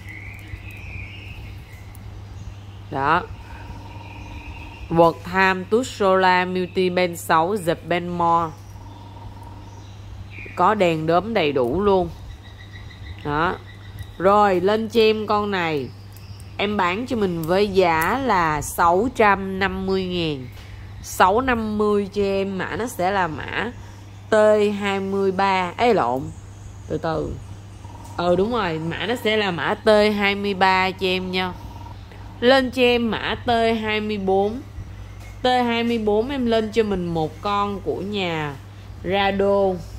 Đó. World Time Tooth Solar Multi Band sáu Japan More. Có đèn đốm đầy đủ luôn. Đó. Rồi lên cho em con này. Em bán cho mình với giá là sáu trăm năm mươi ngàn. sáu trăm năm mươi cho em. Mã nó sẽ là mã T hai mươi ba. Ê lộn. Từ từ. Ừ đúng rồi. Mã nó sẽ là mã T hai mươi ba cho em nha. Lên cho em mã T hai mươi bốn. T hai mươi bốn em lên cho mình một con của nhà Rado.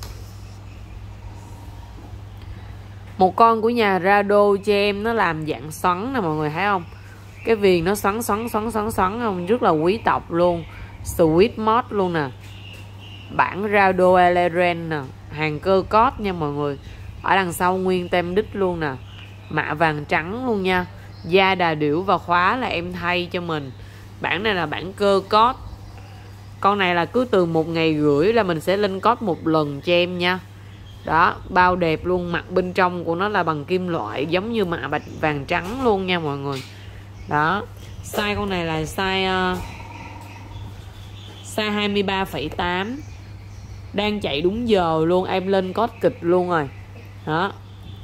Một con của nhà Rado cho em, nó làm dạng xoắn nè mọi người thấy không? Cái viền nó xoắn xoắn xoắn xoắn xoắn không? Rất là quý tộc luôn. Sweet mod luôn nè. Bản Rado Eleren nè. Hàng cơ cốt nha mọi người. Ở đằng sau nguyên tem đích luôn nè. Mạ vàng trắng luôn nha. Da đà điểu và khóa là em thay cho mình. Bản này là bản cơ cốt. Con này là cứ từ một ngày rưỡi là mình sẽ lên cốt một lần cho em nha. Đó, bao đẹp luôn. Mặt bên trong của nó là bằng kim loại, giống như mạ bạch vàng trắng luôn nha mọi người. Đó. Size con này là size uh, size hai mươi ba phẩy tám. Đang chạy đúng giờ luôn. Em lên code kịch luôn rồi. Đó.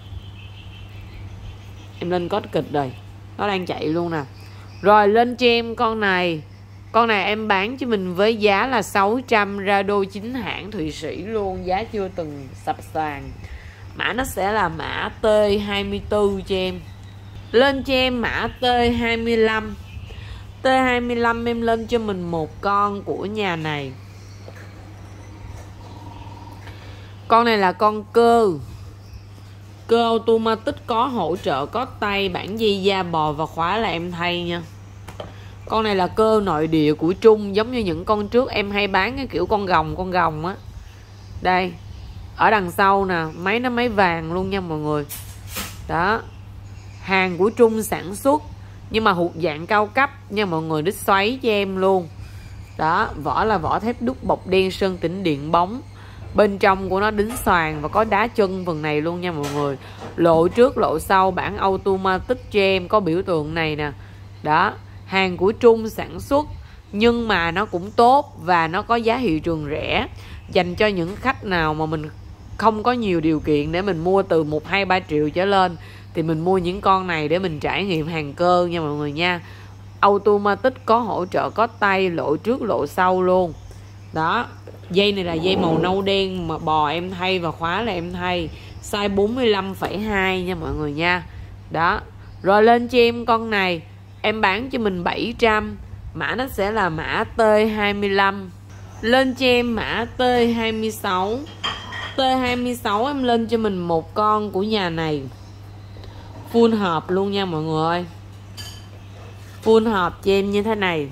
Em lên code kịch rồi. Nó đang chạy luôn nè. Rồi lên cho em con này. Con này em bán cho mình với giá là sáu trăm, Rado chính hãng Thụy Sĩ luôn. Giá chưa từng sập sàn. Mã nó sẽ là mã T hai mươi tư cho em. Lên cho em mã T hai mươi lăm. T hai mươi lăm em lên cho mình một con của nhà này. Con này là con cơ. Cơ automatic có hỗ trợ có tay, bản dây da bò và khóa là em thay nha. Con này là cơ nội địa của Trung, giống như những con trước em hay bán cái kiểu con gồng con gồng á. Đây. Ở đằng sau nè, máy nó máy vàng luôn nha mọi người. Đó. Hàng của Trung sản xuất, nhưng mà hụt dạng cao cấp nha mọi người, đít xoáy cho em luôn. Đó, vỏ là vỏ thép đúc bọc đen sơn tĩnh điện bóng. Bên trong của nó đính xoàn và có đá chân phần này luôn nha mọi người. Lộ trước lộ sau, bản automatic cho em, có biểu tượng này nè. Đó, hàng của Trung sản xuất nhưng mà nó cũng tốt và nó có giá thị trường rẻ, dành cho những khách nào mà mình không có nhiều điều kiện để mình mua từ một, hai, ba triệu trở lên thì mình mua những con này để mình trải nghiệm hàng cơ nha mọi người nha. Automatic có hỗ trợ có tay, lộ trước lộ sau luôn. Đó, dây này là dây màu nâu đen mà bò em thay và khóa là em thay, size bốn mươi lăm phẩy hai nha mọi người nha. Đó, rồi lên cho em con này, em bán cho mình bảy trăm, mã nó sẽ là mã T hai mươi lăm. Lên cho em mã T hai mươi sáu. T hai mươi sáu em lên cho mình một con của nhà này full hộp luôn nha mọi người ơi. Full hộp cho em như thế này.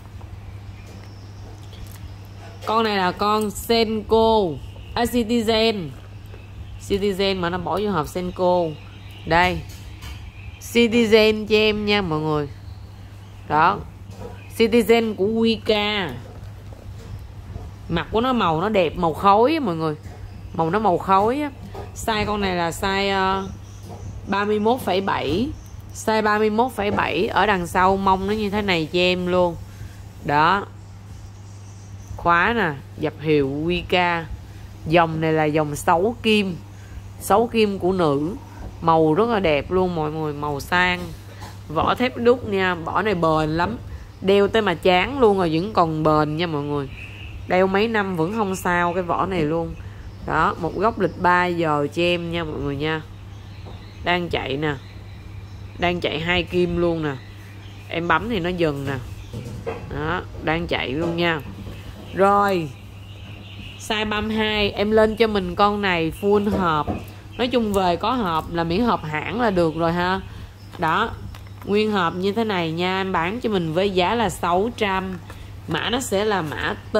Con này là con Senko, à, Citizen. Citizen mà nó bỏ vô hộp Senko. Đây, Citizen cho em nha mọi người. Đó, Citizen của Wika. Mặt của nó màu nó đẹp, màu khói á mọi người. Màu nó màu khói á. Size con này là size uh, ba mươi mốt phẩy bảy. Size ba mươi mốt phẩy bảy. Ở đằng sau mông nó như thế này cho em luôn. Đó, khóa nè, dập hiệu Wika. Dòng này là dòng sáu kim. Sáu kim của nữ. Màu rất là đẹp luôn mọi người, màu sang. Vỏ thép đúc nha, vỏ này bền lắm. Đeo tới mà chán luôn rồi vẫn còn bền nha mọi người. Đeo mấy năm vẫn không sao cái vỏ này luôn. Đó, một góc lịch ba giờ cho em nha mọi người nha. Đang chạy nè. Đang chạy hai kim luôn nè. Em bấm thì nó dừng nè. Đó, đang chạy luôn nha. Rồi, size ba mươi hai em lên cho mình con này full hộp. Nói chung về có hộp là miễn hộp hãng là được rồi ha. Đó, nguyên hộp như thế này nha. Em bán cho mình với giá là sáu trăm. Mã nó sẽ là mã T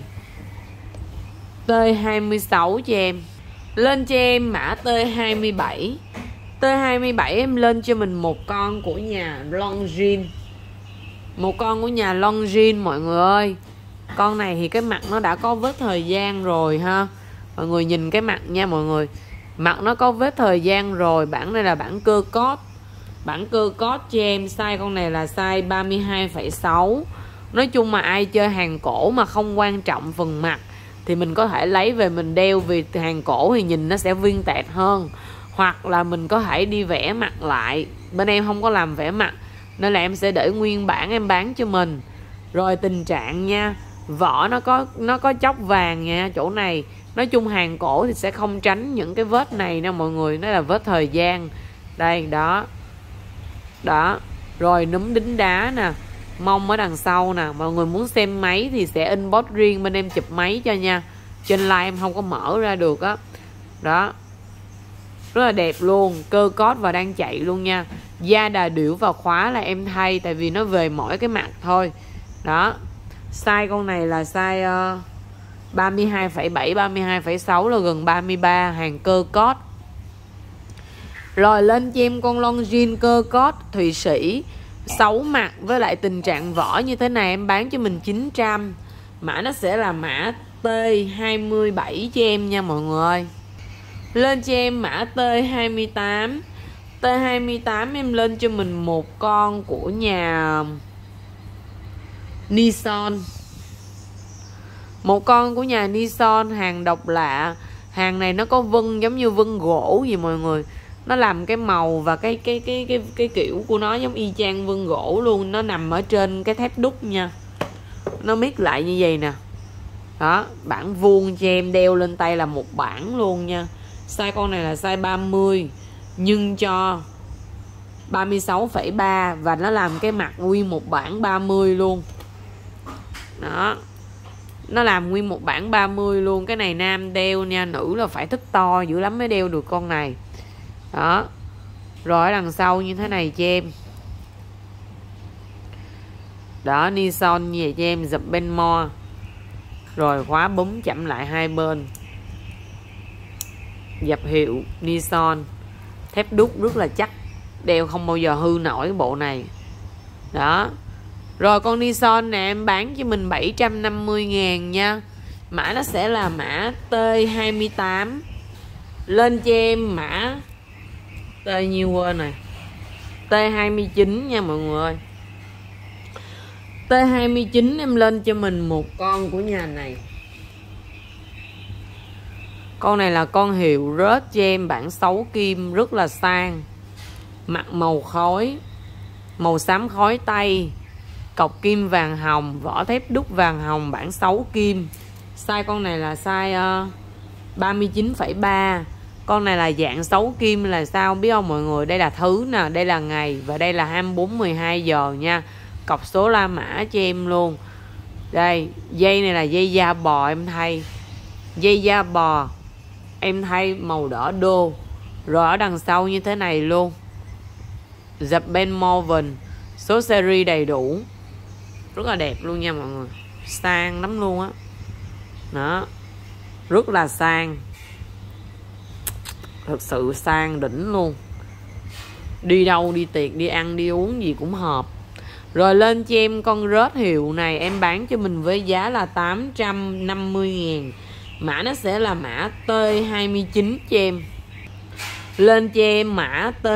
T hai mươi sáu cho em. Lên cho em mã T hai mươi bảy. T hai mươi bảy em lên cho mình một con của nhà Longines. Một con của nhà Longines mọi người ơi. Con này thì cái mặt nó đã có vết thời gian rồi ha. Mọi người nhìn cái mặt nha mọi người. Mặt nó có vết thời gian rồi. Bản này là bản cơ cốt. Bản cơ cốt cho em. Size con này là size ba mươi hai phẩy sáu. Nói chung mà ai chơi hàng cổ mà không quan trọng phần mặt thì mình có thể lấy về mình đeo. Vì hàng cổ thì nhìn nó sẽ viên tẹt hơn. Hoặc là mình có thể đi vẽ mặt lại. Bên em không có làm vẽ mặt nên là em sẽ để nguyên bản em bán cho mình. Rồi tình trạng nha, vỏ nó có nó có chóc vàng nha chỗ này. Nói chung hàng cổ thì sẽ không tránh những cái vết này nè mọi người. Nó là vết thời gian. Đây, đó. Đó. Rồi núm đính đá nè. Mông ở đằng sau nè. Mọi người muốn xem máy thì sẽ inbox riêng bên em chụp máy cho nha. Trên live em không có mở ra được á. Đó. Rất là đẹp luôn. Cơ cốt và đang chạy luôn nha. Da đà điểu và khóa là em thay. Tại vì nó về mỗi cái mặt thôi. Đó. Size con này là size uh, ba mươi hai phẩy bảy, ba mươi hai phẩy sáu là gần ba mươi ba. Hàng cơ cốt. Rồi lên cho em con Longines cơ cốt Thụy Sĩ. Sáu mặt với lại tình trạng vỏ như thế này em bán cho mình chín trăm. Mã nó sẽ là mã T hai mươi bảy cho em nha mọi người ơi. Lên cho em mã T hai mươi tám. T hai mươi tám em lên cho mình một con của nhà Nissan. Một con của nhà Nissan hàng độc lạ. Hàng này nó có vân giống như vân gỗ gì mọi người. Nó làm cái màu và cái cái cái cái cái kiểu của nó giống y chang vân gỗ luôn. Nó nằm ở trên cái thép đúc nha. Nó mix lại như vậy nè. Đó, bản vuông cho em đeo lên tay là một bản luôn nha. Size con này là size ba mươi nhưng cho ba mươi sáu phẩy ba và nó làm cái mặt nguyên một bản ba mươi luôn. Đó. Nó làm nguyên một bản ba mươi luôn. Cái này nam đeo nha, nữ là phải thích to dữ lắm mới đeo được con này. Đó. Rồi ở đằng sau như thế này cho em. Đó, Nissan như vậy cho em, dập bên mo. Rồi khóa bấm chậm lại hai bên. Dập hiệu Nissan. Thép đúc rất là chắc. Đeo không bao giờ hư nổi cái bộ này. Đó. Rồi con Nison nè em bán cho mình bảy trăm năm mươi ngàn nha. Mã nó sẽ là mã T hai mươi tám. Lên cho em mã T nhiêu quên này, T hai mươi chín nha mọi người ơi. T hai mươi chín em lên cho mình một con của nhà này. Con này là con hiệu rớt cho em, bản sáu kim, rất là sang. Mặt màu khói, màu xám khói tây, cọc kim vàng hồng, vỏ thép đúc vàng hồng, bản sáu kim. Size con này là size uh, ba mươi chín phẩy ba. Con này là dạng sáu kim là sao biết không mọi người? Đây là thứ nè, đây là ngày và đây là hai mươi bốn mười hai giờ nha. Cọc số la mã cho em luôn. Đây, dây này là dây da bò em thay. Dây da bò em thay màu đỏ đô. Rồi ở đằng sau như thế này luôn, Japan Morven, số series đầy đủ, rất là đẹp luôn nha mọi người, sang lắm luôn á. Đó, rất là sang, thật sự sang đỉnh luôn. Đi đâu, đi tiệc, đi ăn, đi uống gì cũng hợp. Rồi lên cho em con rớt hiệu này em bán cho mình với giá là tám trăm năm mươi ngàn. Mã nó sẽ là mã T hai mươi chín cho em. Lên cho em mã T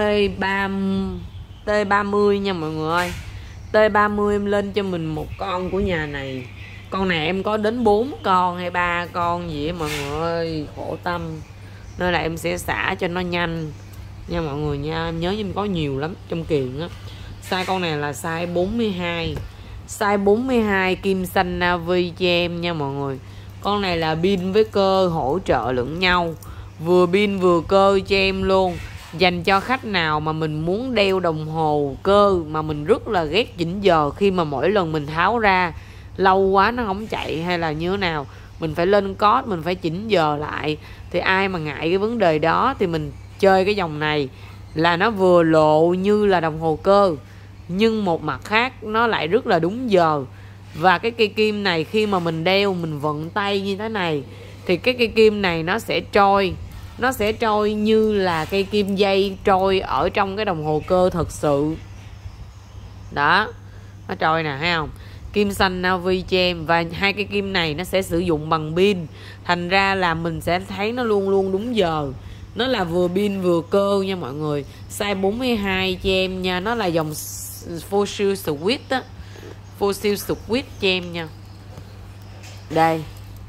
ba mươi nha mọi người ơi. T ba mươi em lên cho mình một con của nhà này. Con này em có đến bốn con hay ba con gì á mọi người ơi, khổ tâm. Nên là em sẽ xả cho nó nhanh nha mọi người nha. Em nhớ em có nhiều lắm trong kiện á. Size con này là size bốn mươi hai. Size bốn mươi hai kim xanh navy cho em nha mọi người. Con này là pin với cơ hỗ trợ lẫn nhau, vừa pin vừa cơ cho em luôn. Dành cho khách nào mà mình muốn đeo đồng hồ cơ mà mình rất là ghét chỉnh giờ, khi mà mỗi lần mình tháo ra lâu quá nó không chạy hay là như thế nào, mình phải lên code, mình phải chỉnh giờ lại. Thì ai mà ngại cái vấn đề đó thì mình chơi cái dòng này là nó vừa lộ như là đồng hồ cơ, nhưng một mặt khác nó lại rất là đúng giờ. Và cái cây kim này khi mà mình đeo, mình vận tay như thế này thì cái cây kim này nó sẽ trôi, nó sẽ trôi như là cây kim dây trôi ở trong cái đồng hồ cơ thật sự. Đó, nó trôi nè, thấy không? Kim xanh navy cho em. Và hai cây kim này nó sẽ sử dụng bằng pin, thành ra là mình sẽ thấy nó luôn luôn đúng giờ. Nó là vừa pin vừa cơ nha mọi người. Size bốn mươi hai cho em nha. Nó là dòng Fossil Switch á, Fossil Switch cho em nha. Đây.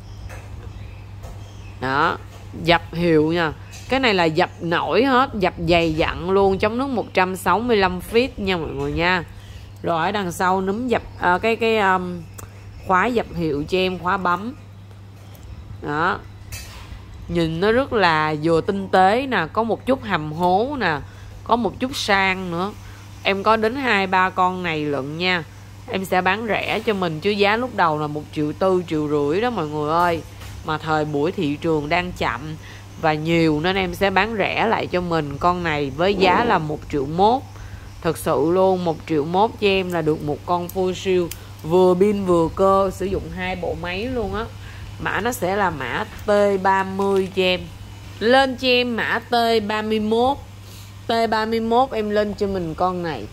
Đó, dập hiệu nha. Cái này là dập nổi hết, dập dày dặn luôn, chống nước một trăm sáu mươi lăm feet nha mọi người nha. Rồi ở đằng sau núm dập à, cái cái um, khóa dập hiệu cho em, khóa bấm. Đó. Nhìn nó rất là vừa tinh tế nè, có một chút hầm hố nè, có một chút sang nữa. Em có đến hai ba con này lận nha. Em sẽ bán rẻ cho mình, chứ giá lúc đầu là một triệu tư, triệu rưỡi đó mọi người ơi. Mà thời buổi thị trường đang chậm và nhiều nên em sẽ bán rẻ lại cho mình con này với giá là một triệu mốt. Thật sự luôn, một triệu mốt cho em là được một con Fossil vừa pin vừa cơ, sử dụng hai bộ máy luôn á. Mã nó sẽ là mã T ba mươi cho em. Lên cho em mã T ba mươi mốt. T ba mươi mốt em lên cho mình con này.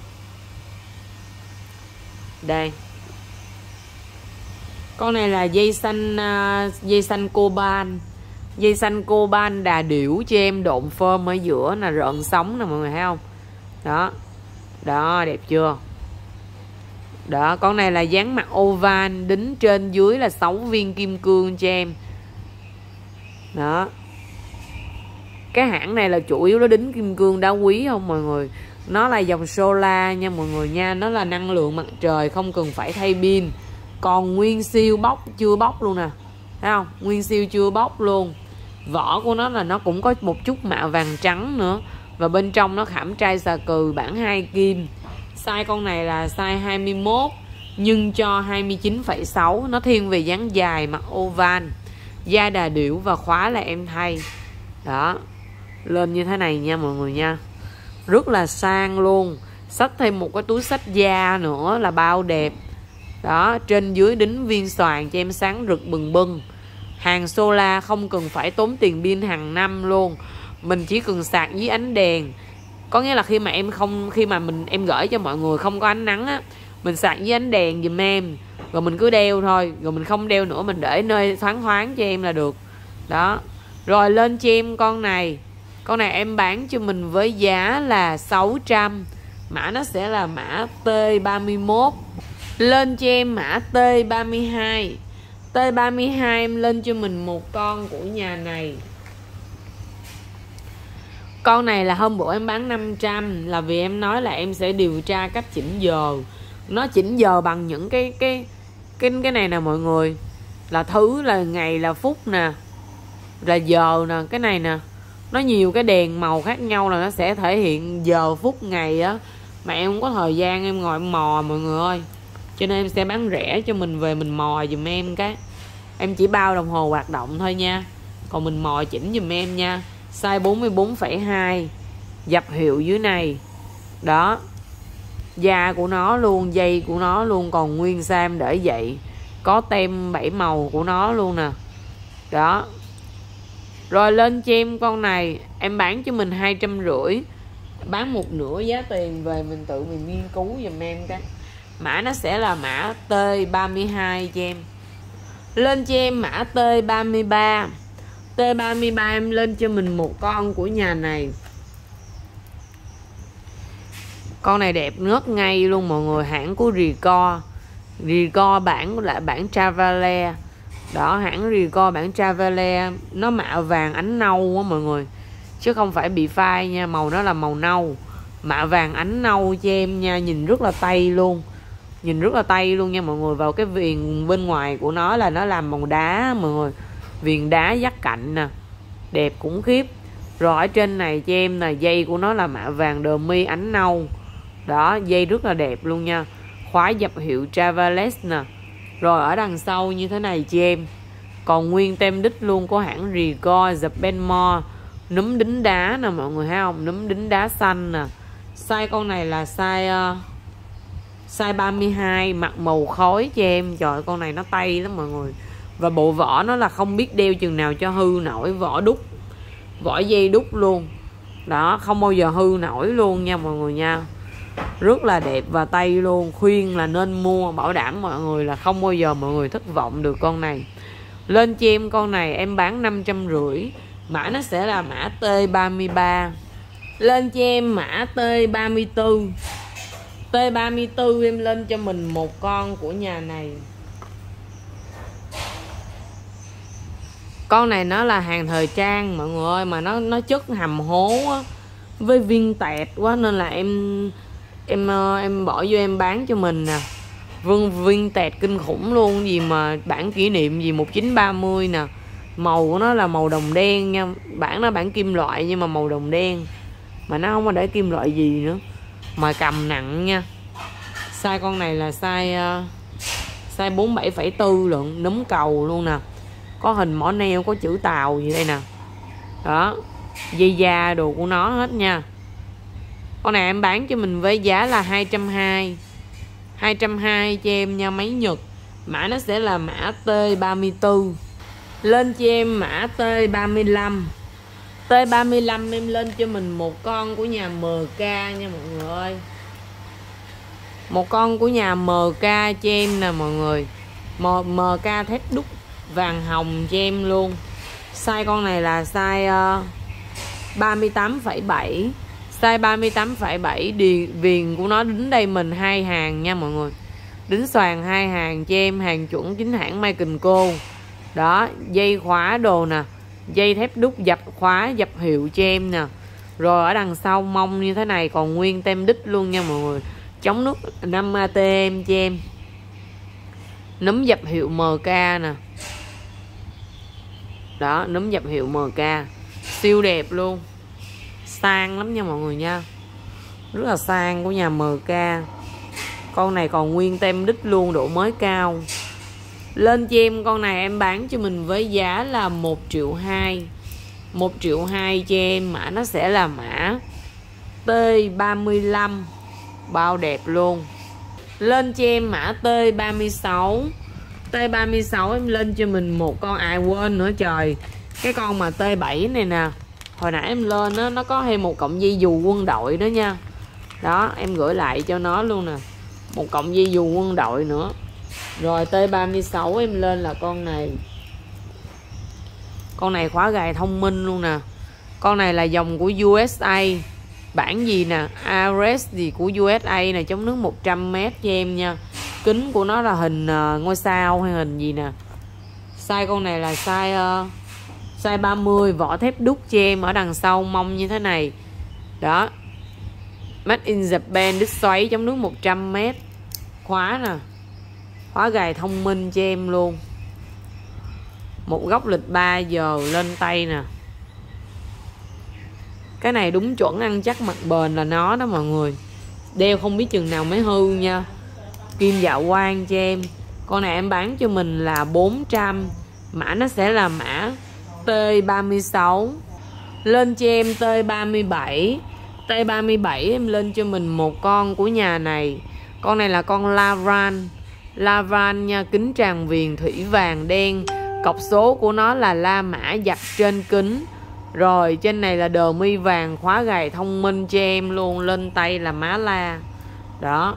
Đây. Con này là dây xanh uh, dây xanh coban. Dây xanh coban đà điểu cho em, độn phơm ở giữa là rợn sóng nè mọi người thấy không? Đó. Đó, đẹp chưa? Đó, con này là dáng mặt oval, đính trên dưới là sáu viên kim cương cho em. Đó. Cái hãng này là chủ yếu nó đính kim cương đá quý không mọi người. Nó là dòng solar nha mọi người nha. Nó là năng lượng mặt trời, không cần phải thay pin. Còn nguyên siêu bóc, chưa bóc luôn nè. Thấy không? Nguyên siêu chưa bóc luôn. Vỏ của nó là nó cũng có một chút mạ vàng trắng nữa. Và bên trong nó khảm trai xà cừ bản hai kim. Size con này là size hai mươi mốt nhưng cho hai mươi chín phẩy sáu. Nó thiên về dáng dài, mặt oval, da đà điểu và khóa là em thay. Đó. Lên như thế này nha mọi người nha. Rất là sang luôn. Xách thêm một cái túi xách da nữa là bao đẹp. Đó, trên dưới đính viên xoàn cho em sáng rực bừng bừng. Hàng solar không cần phải tốn tiền pin hàng năm luôn. Mình chỉ cần sạc dưới ánh đèn. Có nghĩa là khi mà em không khi mà mình em gửi cho mọi người không có ánh nắng á, Mình sạc với ánh đèn giùm em, rồi mình cứ đeo thôi, rồi mình không đeo nữa, mình để nơi thoáng thoáng cho em là được. Đó. Rồi lên cho em con này. Con này em bán cho mình với giá là sáu trăm. Mã nó sẽ là mã T ba mươi mốt. Lên cho em mã T ba mươi hai. T ba mươi hai em lên cho mình một con của nhà này. Con này là hôm bữa em bán năm trăm, là vì em nói là em sẽ điều tra cách chỉnh giờ. Nó chỉnh giờ bằng những cái cái cái cái này nè mọi người. Là thứ là ngày là phút nè, là giờ nè, cái này nè. Nó nhiều cái đèn màu khác nhau là nó sẽ thể hiện giờ phút ngày á. Mà em không có thời gian em ngồi em mò mọi người ơi. Cho nên em sẽ bán rẻ cho mình về mình mò giùm em cái. Em chỉ bao đồng hồ hoạt động thôi nha. Còn mình mò chỉnh giùm em nha. Size bốn mươi bốn phẩy hai. Dập hiệu dưới này. Đó. Da của nó luôn, dây của nó luôn còn nguyên size để vậy. Có tem bảy màu của nó luôn nè. Đó. Rồi lên cho em con này. Em bán cho mình hai trăm rưỡi. Bán một nửa giá tiền về mình tự mình nghiên cứu giùm em cái. Mã nó sẽ là mã T ba mươi hai cho em. Lên cho em mã T ba mươi ba. T ba mươi ba em lên cho mình một con của nhà này. Con này đẹp ngất ngay luôn mọi người. Hãng của Ricoh. Ricoh bản là bản Travailer. Đó, hãng Ricoh bản Travailer. Nó mạ vàng ánh nâu á mọi người, chứ không phải bị phai nha. Màu nó là màu nâu, mạ vàng ánh nâu cho em nha. Nhìn rất là tây luôn. Nhìn rất là tây luôn nha mọi người. Vào cái viền bên ngoài của nó là nó làm màu đá mọi người. Viền đá dắt cạnh nè. Đẹp khủng khiếp. Rồi ở trên này cho em là dây của nó là mạ vàng đờ mi ánh nâu. Đó, dây rất là đẹp luôn nha. Khóa dập hiệu Travailer nè. Rồi ở đằng sau như thế này cho em. Còn nguyên tem đích luôn của hãng Ricoh Japanmore. Núm đính đá nè mọi người thấy không? Núm đính đá xanh nè. Size con này là size uh, size ba mươi hai, mặt màu khói cho em. Trời ơi, con này nó tây lắm mọi người. Và bộ vỏ nó là không biết đeo chừng nào cho hư nổi. Vỏ đúc, vỏ dây đúc luôn. Đó, không bao giờ hư nổi luôn nha mọi người nha. Rất là đẹp và tây luôn. Khuyên là nên mua, bảo đảm mọi người là không bao giờ mọi người thất vọng được con này. Lên cho em con này em bán năm trăm rưỡi. Mã nó sẽ là mã T ba mươi ba. Lên cho em mã T ba mươi tư. T ba mươi tư em lên cho mình một con của nhà này. Con này nó là hàng thời trang mọi người ơi. Mà nó nó chất hầm hố á, với viên tẹt quá nên là em Em em bỏ vô em bán cho mình nè. Vương viên tẹt kinh khủng luôn. Gì mà bản kỷ niệm gì một chín ba mươi nè. Màu của nó là màu đồng đen nha. Bản nó bản kim loại nhưng mà màu đồng đen. Mà nó không có để kim loại gì nữa. Mà cầm nặng nha. Size con này là size uh, size bốn mươi bảy phẩy bốn lượng. Núm cầu luôn nè. Có hình mỏ neo, có chữ Tàu gì đây nè. Đó. Dây da đồ của nó hết nha. Con này em bán cho mình với giá là hai trăm hai mươi. hai trăm hai mươi cho em nha, máy Nhật. Mã nó sẽ là mã T ba mươi tư. Lên cho em mã T ba mươi lăm. T ba mươi lăm em lên cho mình một con của nhà em ca nha mọi người ơi. Một con của nhà em ca cho em nè mọi người. em ca thép đúc vàng hồng cho em luôn. Size con này là size uh, ba mươi tám phẩy bảy. Size ba mươi tám phẩy bảy. Viền của nó đính đây mình hai hàng nha mọi người. Đính xoàn hai hàng cho em. Hàng chuẩn chính hãng Michael Kors. Đó, dây khóa đồ nè. Dây thép đúc dập khóa, dập hiệu cho em nè. Rồi ở đằng sau mông như thế này còn nguyên tem đích luôn nha mọi người. Chống nước năm A T M cho em. Núm dập hiệu em ca nè. Đó, núm dập hiệu em ca. Siêu đẹp luôn. Sang lắm nha mọi người nha. Rất là sang của nhà em ca. Con này còn nguyên tem đích luôn, độ mới cao. Lên cho em con này em bán cho mình với giá là một triệu hai. một triệu hai cho em. Mã nó sẽ là mã T ba mươi lăm. Bao đẹp luôn. Lên cho em mã T ba mươi sáu. T ba mươi sáu em lên cho mình một con, ai quên nữa trời. Cái con mà T bảy này nè. Hồi nãy em lên đó, nó có thêm một cọng dây dù quân đội đó nha. Đó, em gửi lại cho nó luôn nè. một cọng dây dù quân đội nữa. Rồi T ba mươi sáu em lên là con này. Con này khóa gài thông minh luôn nè. Con này là dòng của u ét a. Bản gì nè, Ares gì của u ét a nè, chống nước một trăm mét cho em nha. Kính của nó là hình uh, ngôi sao hay hình gì nè. Size con này là size uh, size ba mươi, vỏ thép đúc cho em, ở đằng sau mông như thế này. Đó. Made in Japan, đít xoáy, chống nước một trăm mét. Khóa nè. Khóa gài thông minh cho em luôn. Một góc lịch ba giờ lên tay nè. Cái này đúng chuẩn ăn chắc mặt bền là nó đó mọi người. Đeo không biết chừng nào mới hư nha. Kim dạ quang cho em. Con này em bán cho mình là bốn trăm. Mã nó sẽ là mã T ba mươi sáu. Lên cho em T ba mươi bảy. T ba mươi bảy em lên cho mình một con của nhà này. Con này là con Lavan. Lavan nha, kính tràn viền thủy vàng đen. Cọc số của nó là La Mã dập trên kính. Rồi trên này là đờ mi vàng, khóa gài thông minh cho em luôn. Lên tay là má la. Đó.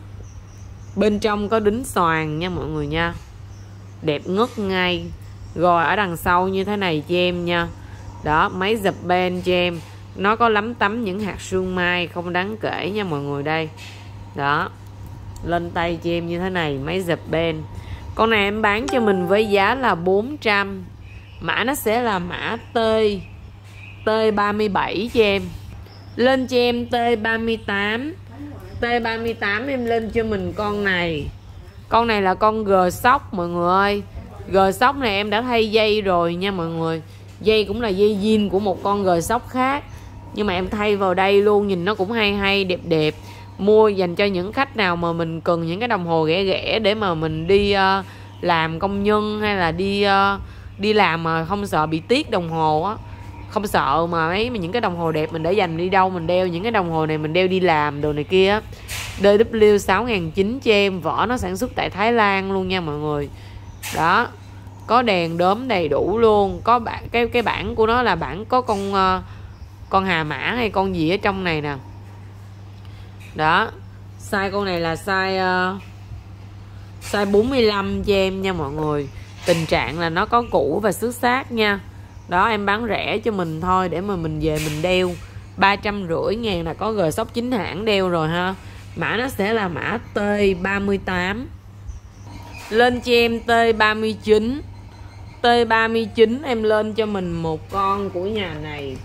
Bên trong có đính xoàn nha mọi người nha. Đẹp ngất ngay. Rồi ở đằng sau như thế này cho em nha. Đó, máy dập ben cho em. Nó có lấm tấm những hạt sương mai không đáng kể nha mọi người đây. Đó. Lên tay cho em như thế này, máy dập ben. Con này em bán cho mình với giá là bốn trăm. Mã nó sẽ là mã T T ba mươi bảy cho em. Lên cho em T ba mươi tám. T ba mươi tám em lên cho mình con này. Con này là con G-Shock mọi người ơi. G-Shock này em đã thay dây rồi nha mọi người. Dây cũng là dây zin của một con G-Shock khác. Nhưng mà em thay vào đây luôn, nhìn nó cũng hay hay đẹp đẹp. Mua dành cho những khách nào mà mình cần những cái đồng hồ rẻ rẻ để mà mình đi uh, làm công nhân, hay là đi uh, đi làm mà không sợ bị tiếc đồng hồ á. Không sợ mà mấy mà những cái đồng hồ đẹp mình để dành đi đâu mình đeo. Những cái đồng hồ này mình đeo đi làm đồ này kia á. D W sáu nghìn chín trăm cho em. Vỏ nó sản xuất tại Thái Lan luôn nha mọi người. Đó. Có đèn đốm đầy đủ luôn. Có bản, cái cái bản của nó là bản có con uh, con hà mã hay con gì ở trong này nè. Đó. Size con này là size uh, size bốn mươi lăm cho em nha mọi người. Tình trạng là nó có cũ và xước xác nha. Đó, em bán rẻ cho mình thôi để mà mình về mình đeo. Ba trăm rưỡi ngàn là có G-Shock chính hãng đeo rồi ha. Mã nó sẽ là mã T ba mươi tám. Lên cho em T ba mươi chín. T ba mươi chín em lên cho mình một con của nhà này.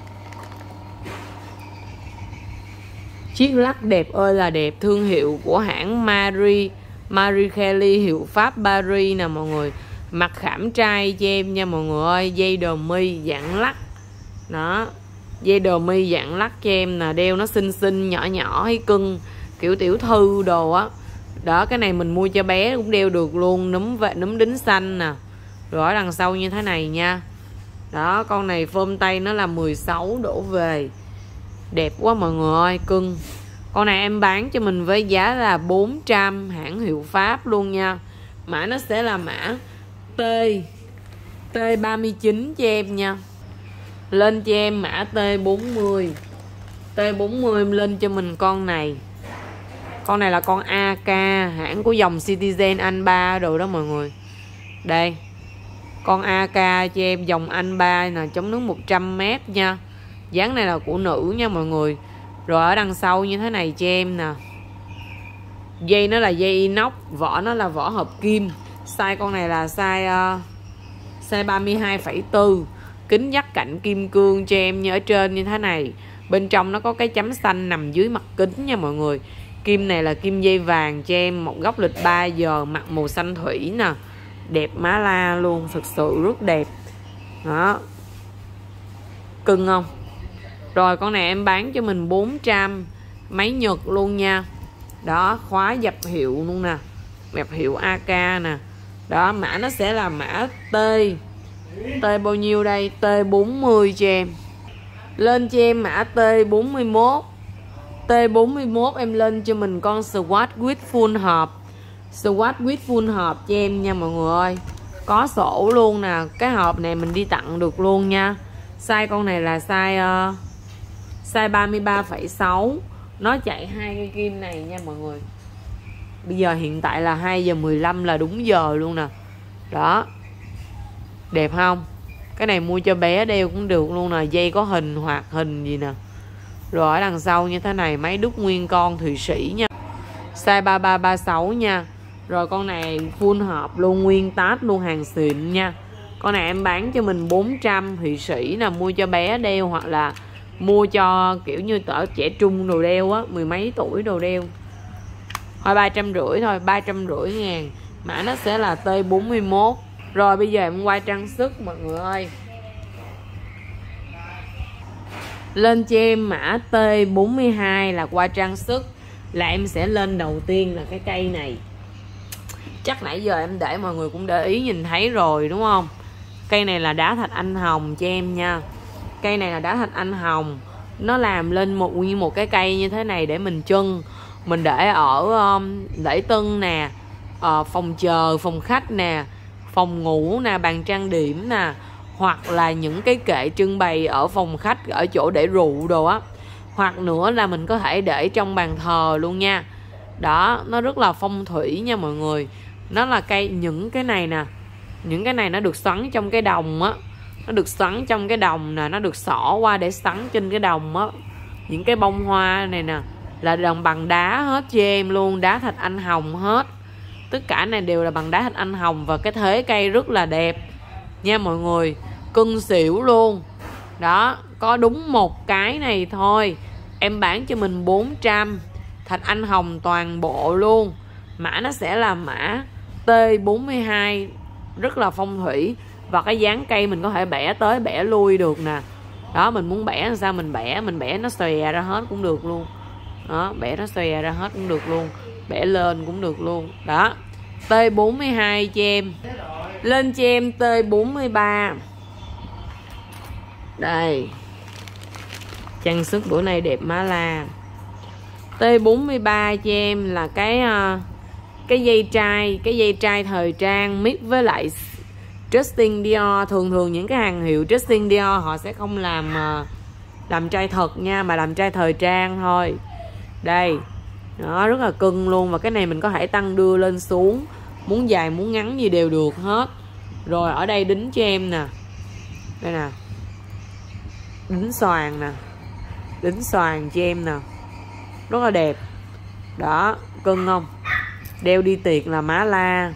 Chiếc lắc đẹp ơi là đẹp. Thương hiệu của hãng Marie Marie Kelly, hiệu Pháp Paris nè mọi người. Mặt khảm trai cho em nha mọi người ơi. Dây đờ mi dạng lắc. Đó. Dây đờ mi dạng lắc cho em nè. Đeo nó xinh xinh nhỏ nhỏ hay cưng, kiểu tiểu thư đồ á. Đó, cái này mình mua cho bé cũng đeo được luôn. Núm vệ, núm đính xanh nè. Rồi ở đằng sau như thế này nha. Đó, con này phơm tay nó là mười sáu đổ về. Đẹp quá mọi người ơi, cưng. Con này em bán cho mình với giá là bốn trăm, hãng hiệu Pháp luôn nha. Mã nó sẽ là mã T T ba mươi chín cho em nha. Lên cho em mã T bốn mươi. T bốn mươi em lên cho mình con này. Con này là con a ca, hãng của dòng Citizen Anh ba đồ đó mọi người. Đây. Con a ca cho em, dòng Anh ba nè, chống nước một trăm mét nha. Dáng này là của nữ nha mọi người. Rồi ở đằng sau như thế này cho em nè. Dây nó là dây inox, vỏ nó là vỏ hợp kim. Size con này là size uh, size ba mươi hai phẩy bốn. Kính dắt cạnh kim cương cho em như ở trên như thế này. Bên trong nó có cái chấm xanh nằm dưới mặt kính nha mọi người. Kim này là kim dây vàng cho em, một góc lịch ba giờ, mặt màu xanh thủy nè. Đẹp má la luôn, thực sự rất đẹp. Đó. Cưng không? Rồi con này em bán cho mình bốn trăm. Máy Nhật luôn nha. Đó, khóa dập hiệu luôn nè. Dập hiệu a ca nè. Đó, mã nó sẽ là mã T. T bao nhiêu đây? T bốn mươi cho em. Lên cho em mã T bốn mươi mốt. T bốn mươi mốt em lên cho mình con Swatch with full hộp. Swatch with full hộp cho em nha mọi người ơi. Có sổ luôn nè. Cái hộp này mình đi tặng được luôn nha. Size con này là size uh, size ba mươi ba phẩy sáu. Nó chạy hai cây kim này nha mọi người. Bây giờ hiện tại là hai giờ mười lăm là đúng giờ luôn nè. Đó. Đẹp không? Cái này mua cho bé đeo cũng được luôn nè. Dây có hình hoạt hình gì nè. Rồi ở đằng sau như thế này, máy đúc nguyên con Thụy Sĩ nha. Size ba ba ba sáu nha. Rồi con này full hộp luôn, nguyên tát luôn, hàng xịn nha. Con này em bán cho mình bốn trăm Thụy Sĩ nè, mua cho bé đeo hoặc là mua cho kiểu như ở trẻ trung đồ đeo á, mười mấy tuổi đồ đeo. Thôi ba trăm rưỡi thôi, ba trăm rưỡi ngàn. Mã nó sẽ là T bốn mươi mốt. Rồi bây giờ em qua trang sức mọi người ơi. Lên cho em mã T bốn mươi hai là qua trang sức. Là em sẽ lên đầu tiên là cái cây này. Chắc nãy giờ em để mọi người cũng để ý nhìn thấy rồi đúng không? Cây này là đá thạch anh hồng cho em nha. Cây này là đá thạch anh hồng. Nó làm lên một nguyên một cái cây như thế này để mình trưng. Mình để ở um, lễ tân nè, uh, phòng chờ, phòng khách nè, phòng ngủ nè, bàn trang điểm nè, hoặc là những cái kệ trưng bày ở phòng khách, ở chỗ để rượu đồ á. Hoặc nữa là mình có thể để trong bàn thờ luôn nha. Đó, nó rất là phong thủy nha mọi người. Nó là cây, những cái này nè, những cái này nó được xoắn trong cái đồng á. Nó được xoắn trong cái đồng nè, nó được xỏ qua để xoắn trên cái đồng á. Những cái bông hoa này nè là đồng bằng đá hết cho em luôn, đá thạch anh hồng hết. Tất cả này đều là bằng đá thạch anh hồng. Và cái thế cây rất là đẹp nha mọi người, cưng xỉu luôn. Đó, có đúng một cái này thôi em bán cho mình bốn trăm, thạch anh hồng toàn bộ luôn. Mã nó sẽ là mã T bốn mươi hai, rất là phong thủy. Và cái dáng cây mình có thể bẻ tới bẻ lui được nè. Đó, mình muốn bẻ làm sao mình bẻ, mình bẻ nó xòe ra hết cũng được luôn. Đó, bẻ nó xòe ra hết cũng được luôn, bẻ lên cũng được luôn. Đó, T bốn mươi hai cho em. Lên cho em T bốn mươi ba. Đây, trang sức bữa nay đẹp má la. T bốn mươi ba cho em là cái cái dây trai, cái dây trai thời trang mix với lại Christian Dior. Thường thường những cái hàng hiệu Christian Dior họ sẽ không làm làm trai thật nha, mà làm trai thời trang thôi. Đây, nó rất là cưng luôn. Và cái này mình có thể tăng đưa lên xuống, muốn dài muốn ngắn gì đều được hết. Rồi ở đây đính cho em nè, đây nè, đính xoàn nè, đính xoàn cho em nè, rất là đẹp. Đó, cưng không? Đeo đi tiệc là má la,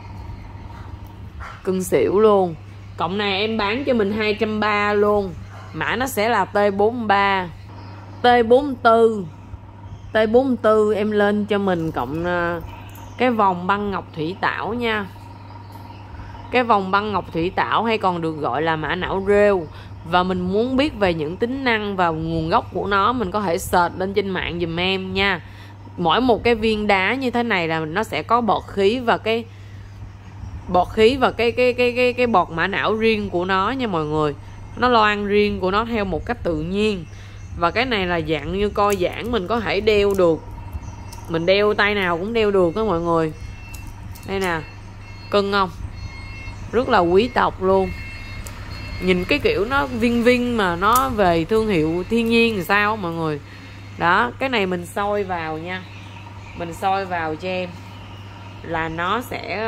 cưng xỉu luôn. Cộng này em bán cho mình hai trăm ba mươi luôn. Mã nó sẽ là T bốn mươi ba. T bốn mươi tư. T bốn mươi tư em lên cho mình cộng cái vòng băng ngọc thủy tảo nha. Cái vòng băng ngọc thủy tảo hay còn được gọi là mã não rêu. Và mình muốn biết về những tính năng và nguồn gốc của nó, mình có thể search lên trên mạng dùm em nha. Mỗi một cái viên đá như thế này là nó sẽ có bọt khí và cái bọt khí và cái cái cái cái cái bọt mã não riêng của nó nha mọi người. Nó loang riêng của nó theo một cách tự nhiên. Và cái này là dạng như co giãn, mình có thể đeo được, mình đeo tay nào cũng đeo được đó mọi người. Đây nè, cưng không? Rất là quý tộc luôn. Nhìn cái kiểu nó viên viên mà nó về thương hiệu thiên nhiên thì sao mọi người. Đó, cái này mình soi vào nha, mình soi vào cho em là nó sẽ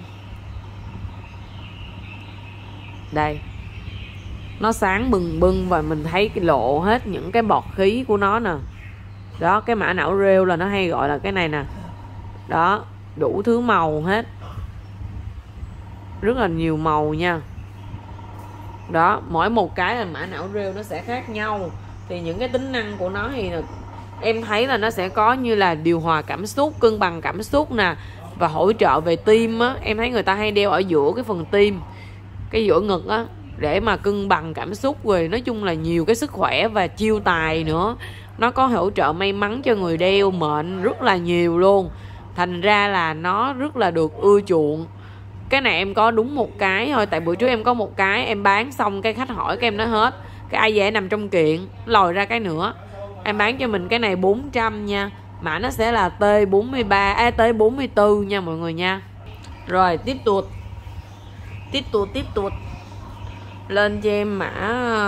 đây, nó sáng bừng bừng và mình thấy cái lộ hết những cái bọt khí của nó nè. Đó, cái mã não rêu là nó hay gọi là cái này nè. Đó, đủ thứ màu hết, rất là nhiều màu nha. Đó, mỗi một cái là mã não rêu nó sẽ khác nhau. Thì những cái tính năng của nó thì là, em thấy là nó sẽ có như là điều hòa cảm xúc, cân bằng cảm xúc nè, và hỗ trợ về tim á. Em thấy người ta hay đeo ở giữa cái phần tim, cái giữa ngực á, để mà cân bằng cảm xúc. Rồi nói chung là nhiều cái sức khỏe và chiêu tài nữa. Nó có hỗ trợ may mắn cho người đeo, mệnh rất là nhiều luôn. Thành ra là nó rất là được ưa chuộng. Cái này em có đúng một cái thôi. Tại bữa trước em có một cái, em bán xong cái khách hỏi cái em nói hết. Cái ai về nằm trong kiện, lòi ra cái nữa. Em bán cho mình cái này bốn trăm nha. Mã nó sẽ là T bốn mươi ba, à, T bốn mươi tư nha mọi người nha. Rồi tiếp tục Tiếp tục tiếp tục lên cho em mã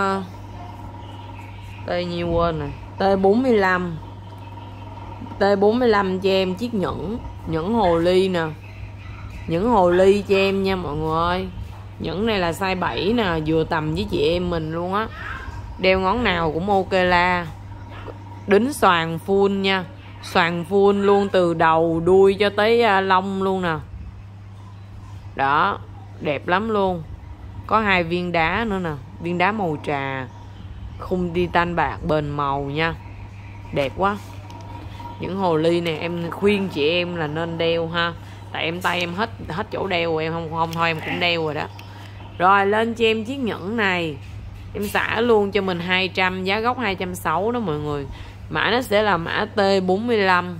T nhiêu quên rồi, T bốn mươi lăm. T bốn mươi lăm cho em chiếc nhẫn. Nhẫn hồ ly nè, nhẫn hồ ly cho em nha mọi người ơi. Nhẫn này là size bảy nè, vừa tầm với chị em mình luôn á. Đeo ngón nào cũng ok la. Đính xoàn full nha, xoàn full luôn từ đầu đuôi cho tới lông luôn nè. Đó, đẹp lắm luôn. Có hai viên đá nữa nè, viên đá màu trà, khung titan bạc bền màu nha. Đẹp quá. Những hồ ly này em khuyên chị em là nên đeo ha. Tại em tay em hết hết chỗ đeo rồi, em không không thôi em cũng đeo rồi đó. Rồi lên cho em chiếc nhẫn này. Em xả luôn cho mình hai trăm, giá gốc hai trăm sáu mươi đó mọi người. Mã nó sẽ là mã T bốn mươi lăm.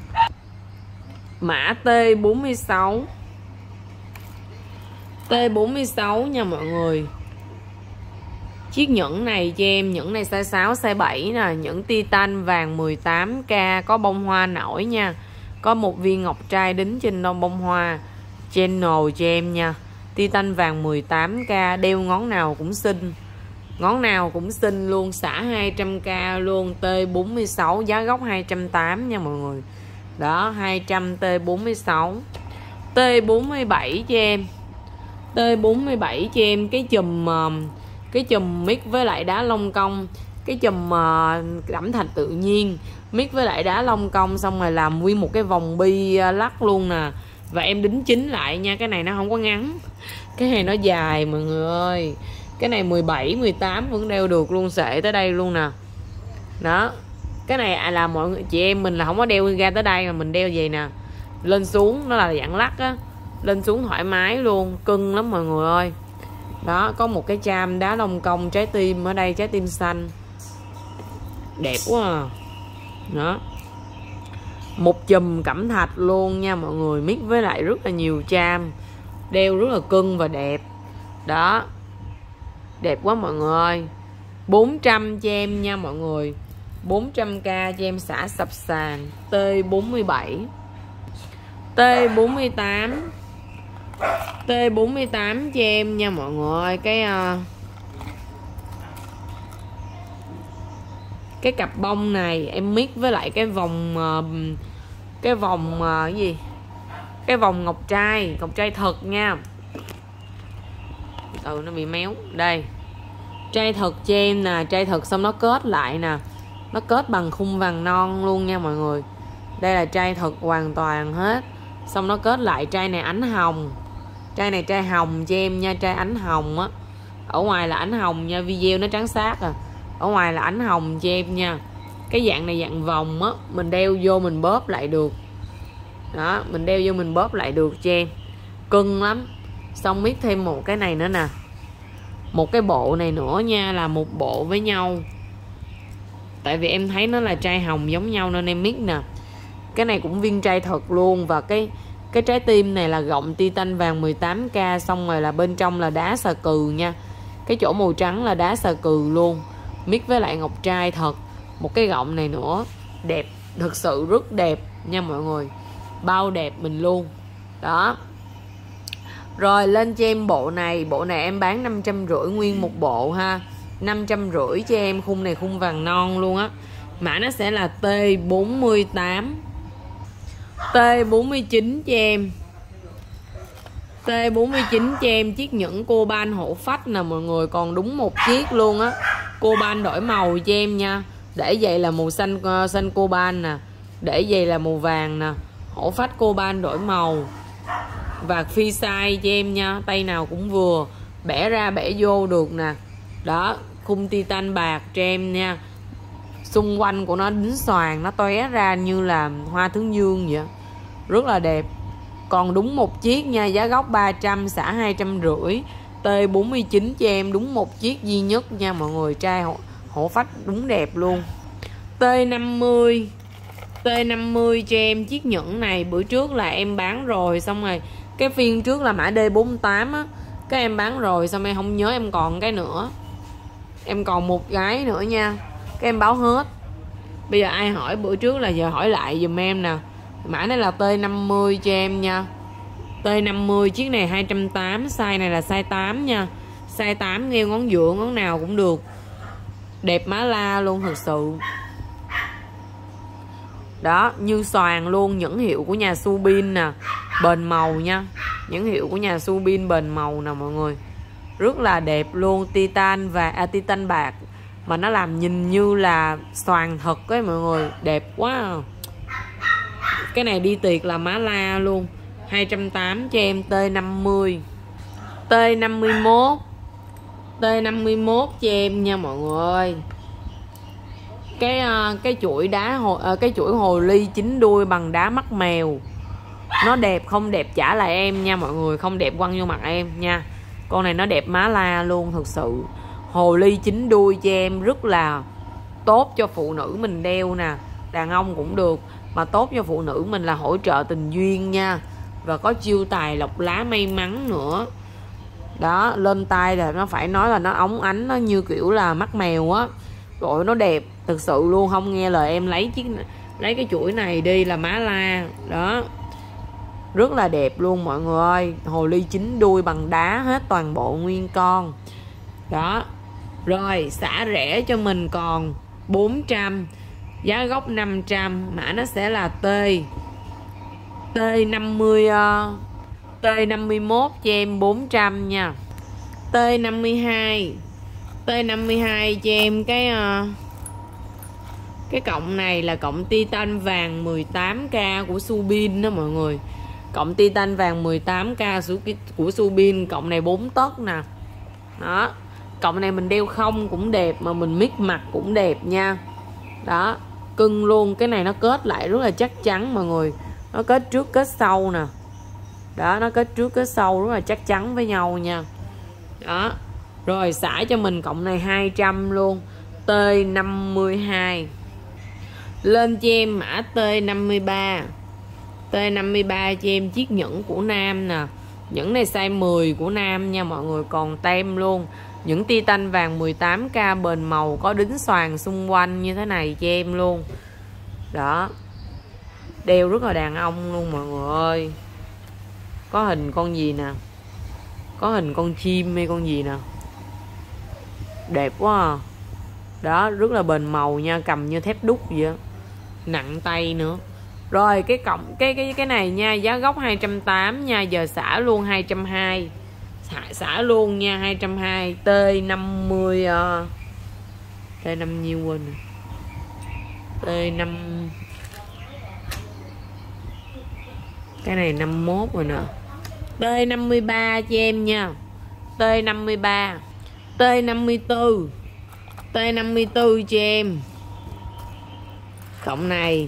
Mã T bốn mươi sáu. T bốn mươi sáu nha mọi người. Chiếc nhẫn này cho em, nhẫn này size sáu, size bảy nè, nhẫn titan vàng mười tám K, có bông hoa nổi nha. Có một viên ngọc trai đính trên non bông hoa. Channel cho em nha. Titan vàng mười tám K, đeo ngón nào cũng xinh. Ngón nào cũng xinh luôn, xả hai trăm K luôn. T bốn mươi sáu, giá gốc hai trăm tám mươi nha mọi người. Đó, hai trăm T bốn mươi sáu. T bốn mươi bảy cho em. T bốn mươi bảy cho em cái chùm cái chùm mix với lại đá lông công, cái chùm cẩm thạch tự nhiên mix với lại đá lông công, xong rồi làm nguyên một cái vòng bi lắc luôn nè. Và em đính chính lại nha, cái này nó không có ngắn, cái này nó dài mọi người ơi. Cái này mười bảy, mười tám vẫn đeo được luôn, xệ tới đây luôn nè. Đó, cái này là mọi người, chị em mình là không có đeo ra tới đây mà mình đeo vậy nè, lên xuống nó là dạng lắc á, lên xuống thoải mái luôn, cưng lắm mọi người ơi. Đó, có một cái cham đá lông công trái tim ở đây, trái tim xanh, đẹp quá à. Đó, một chùm cẩm thạch luôn nha mọi người, mix với lại rất là nhiều cham, đeo rất là cưng và đẹp. Đó, đẹp quá mọi người ơi. Bốn trăm cho em nha mọi người, bốn trăm k cho em xả sập sàn. T bốn mươi bảy. T bốn mươi tám. T bốn mươi tám cho em nha mọi người ơi. Cái uh, cái cặp bông này em mix với lại cái vòng uh, cái vòng uh, cái gì cái vòng ngọc trai, ngọc trai thật nha. Ừ, nó bị méo đây. Trai thật cho em nè, trai thật xong nó kết lại nè, nó kết bằng khung vàng non luôn nha mọi người. Đây là trai thật hoàn toàn hết, xong nó kết lại. Trai này ánh hồng, trai này trai hồng cho em nha, trai ánh hồng á. Ở ngoài là ánh hồng nha, video nó trắng sát à, ở ngoài là ánh hồng cho em nha. Cái dạng này dạng vòng á, mình đeo vô mình bóp lại được. Đó, mình đeo vô mình bóp lại được cho em, cưng lắm. Xong mix thêm một cái này nữa nè, một cái bộ này nữa nha, là một bộ với nhau. Tại vì em thấy nó là trai hồng giống nhau nên em mix nè. Cái này cũng viên trai thật luôn. Và cái cái trái tim này là gọng titan vàng mười tám K, xong rồi là bên trong là đá xà cừ nha. Cái chỗ màu trắng là đá xà cừ luôn, mix với lại ngọc trai thật. Một cái gọng này nữa, đẹp, thực sự rất đẹp nha mọi người, bao đẹp mình luôn. Đó. Rồi lên cho em bộ này. Bộ này em bán năm trăm rưỡi nguyên một bộ ha, năm trăm rưỡi cho em. Khung này khung vàng non luôn á. Mã nó sẽ là T bốn mươi tám. T bốn mươi chín cho em. T bốn mươi chín cho em chiếc nhẫn coban hổ phách nè mọi người, còn đúng một chiếc luôn á. Coban đổi màu cho em nha. Để vậy là màu xanh uh, xanh coban nè, để vậy là màu vàng nè. Hổ phách coban đổi màu. Và phi size cho em nha, tay nào cũng vừa, bẻ ra bẻ vô được nè. Đó, khung titan bạc cho em nha. Xung quanh của nó đính xoàn, nó tóe ra như là hoa hướng dương vậy, rất là đẹp. Còn đúng một chiếc nha, giá gốc ba trăm, xả hai trăm rưỡi. T bốn mươi chín cho em, đúng một chiếc duy nhất nha mọi người. Trai hổ, hổ phách đúng đẹp luôn. T năm mươi. T năm mươi cho em chiếc nhẫn này. Bữa trước là em bán rồi, xong rồi cái phiên trước là mã D bốn mươi tám á, cái em bán rồi, xong em không nhớ em còn cái nữa, em còn một cái nữa nha, cái em báo hết. Bây giờ ai hỏi bữa trước là giờ hỏi lại dùm em nè. Mã này là T năm mươi cho em nha. T năm mươi, chiếc này hai trăm tám mươi, size này là size tám nha. Size tám nghêu ngón giữa ngón nào cũng được, đẹp má la luôn thật sự. Đó, như xoàn luôn. Nhẫn hiệu của nhà Subin nè, bền màu nha. Nhẫn hiệu của nhà Subin bền màu nè mọi người. Rất là đẹp luôn. Titan và à, titan bạc mà nó làm nhìn như là xoàn thật ấy mọi người. Đẹp quá. Cái này đi tiệc là má la luôn. Hai trăm tám mươi cho em. T năm mươi, T năm mươi mốt, T năm mươi mốt cho em nha mọi người. Cái cái chuỗi đá hồ, cái chuỗi hồ ly chín đuôi bằng đá mắt mèo. Nó đẹp không đẹp trả lại em nha mọi người, không đẹp quăng vô mặt em nha. Con này nó đẹp má la luôn thực sự. Hồ ly chín đuôi cho em, rất là tốt cho phụ nữ mình đeo nè, đàn ông cũng được, mà tốt cho phụ nữ mình là hỗ trợ tình duyên nha. Và có chiêu tài lọc lá may mắn nữa. Đó, lên tay là nó phải nói là nó óng ánh, nó như kiểu là mắt mèo á. Rồi nó đẹp thực sự luôn. Không nghe lời em lấy chiếc lấy cái chuỗi này đi là má la. Đó, rất là đẹp luôn mọi người ơi. Hồ ly chín đuôi bằng đá hết toàn bộ nguyên con. Đó. Rồi xả rẻ cho mình còn bốn trăm, giá gốc năm trăm, mã nó sẽ là T T năm mươi uh, T năm mươi mốt cho em bốn trăm nha. T năm mươi hai, T năm mươi hai cho em cái uh, cái cọng này là cọng titan vàng mười tám K của Subin đó mọi người. Cọng titan vàng mười tám K của Subin, cọng này bốn tấc nè. Đó, cọng này mình đeo không cũng đẹp, mà mình mix mặt cũng đẹp nha. Đó, cưng luôn. Cái này nó kết lại rất là chắc chắn mọi người. Nó kết trước kết sau nè. Đó, nó kết trước kết sau rất là chắc chắn với nhau nha. Đó. Rồi xả cho mình cọng này hai trăm luôn. T năm mươi hai. Lên cho em mã T năm mươi ba. T năm mươi ba cho em chiếc nhẫn của nam nè. Nhẫn này size mười của nam nha mọi người, còn tem luôn. Những titan vàng mười tám K bền màu, có đính xoàn xung quanh như thế này cho em luôn. Đó, đeo rất là đàn ông luôn mọi người ơi. Có hình con gì nè, có hình con chim hay con gì nè, đẹp quá à. Đó, rất là bền màu nha, cầm như thép đúc vậy á, nặng tay nữa. Rồi cái cọng cái cái cái này nha, giá gốc hai trăm tám mươi nha, giờ xả luôn hai trăm hai mươi. Xả, xả luôn nha, hai trăm hai mươi. T năm mươi uh, T năm nhiêu quên rồi. T năm, cái này năm mốt rồi nè. T năm mươi ba cho em nha. T năm mươi ba, T năm mươi tư, T năm mươi tư cho em. Cọng này,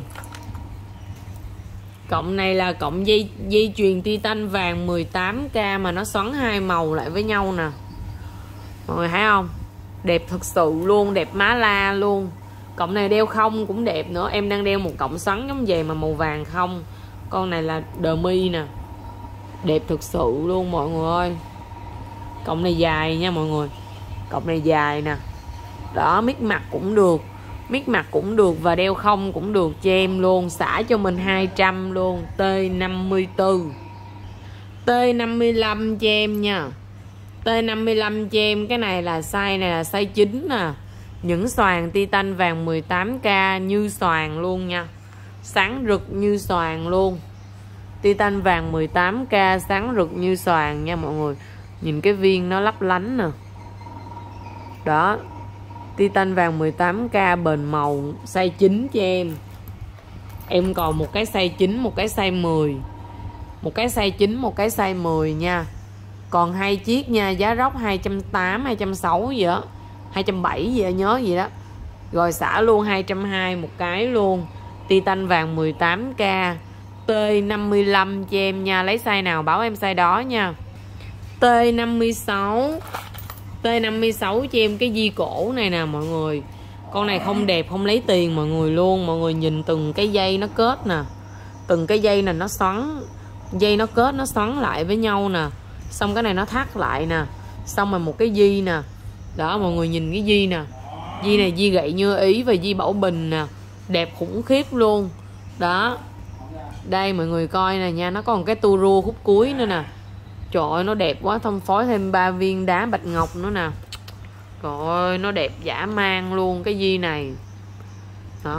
cọng này là cọng dây dây chuyền titan vàng mười tám K mà nó xoắn hai màu lại với nhau nè. Mọi người thấy không? Đẹp thực sự luôn, đẹp má la luôn. Cọng này đeo không cũng đẹp nữa. Em đang đeo một cọng xoắn giống vậy mà màu vàng không. Con này là demi nè. Đẹp thực sự luôn mọi người ơi. Cọng này dài nha mọi người. Cọng này dài nè. Đó, mix mặt cũng được, mix mặt cũng được và đeo không cũng được cho em luôn. Xả cho mình hai trăm luôn. T năm mươi tư, T năm mươi lăm cho em nha. T năm mươi lăm cho em. Cái này là size này là size chín nè. Những xoàn titan vàng mười tám K như xoàn luôn nha, sáng rực như xoàn luôn. Titan vàng mười tám K sáng rực như xoàn nha mọi người. Nhìn cái viên nó lấp lánh nè. Đó, titan vàng mười tám K bền màu, size chín cho em. Em còn một cái size chín, một cái size mười. Một cái size chín, một cái size mười nha. Còn hai chiếc nha, giá rốc hai trăm tám mươi, hai trăm sáu mươi gì đó, hai trăm bảy mươi gì đó, nhớ gì đó. Rồi xả luôn hai trăm hai mươi một cái luôn. Titan vàng mười tám K, T năm mươi lăm cho em nha. Lấy size nào báo em size đó nha. T năm mươi sáu, T năm mươi sáu cho em cái di cổ này nè mọi người. Con này không đẹp không lấy tiền mọi người luôn. Mọi người nhìn từng cái dây nó kết nè. Từng cái dây này nó xoắn, dây nó kết nó xoắn lại với nhau nè. Xong cái này nó thắt lại nè. Xong rồi một cái di nè. Đó mọi người nhìn cái di nè. Di này di gậy như ý và di Bảo Bình nè. Đẹp khủng khiếp luôn. Đó, đây mọi người coi nè nha. Nó còn cái tu rua khúc cuối nữa nè. Trời ơi nó đẹp quá. Thông phối thêm ba viên đá bạch ngọc nữa nè. Trời ơi nó đẹp dã man luôn cái di này. Đó,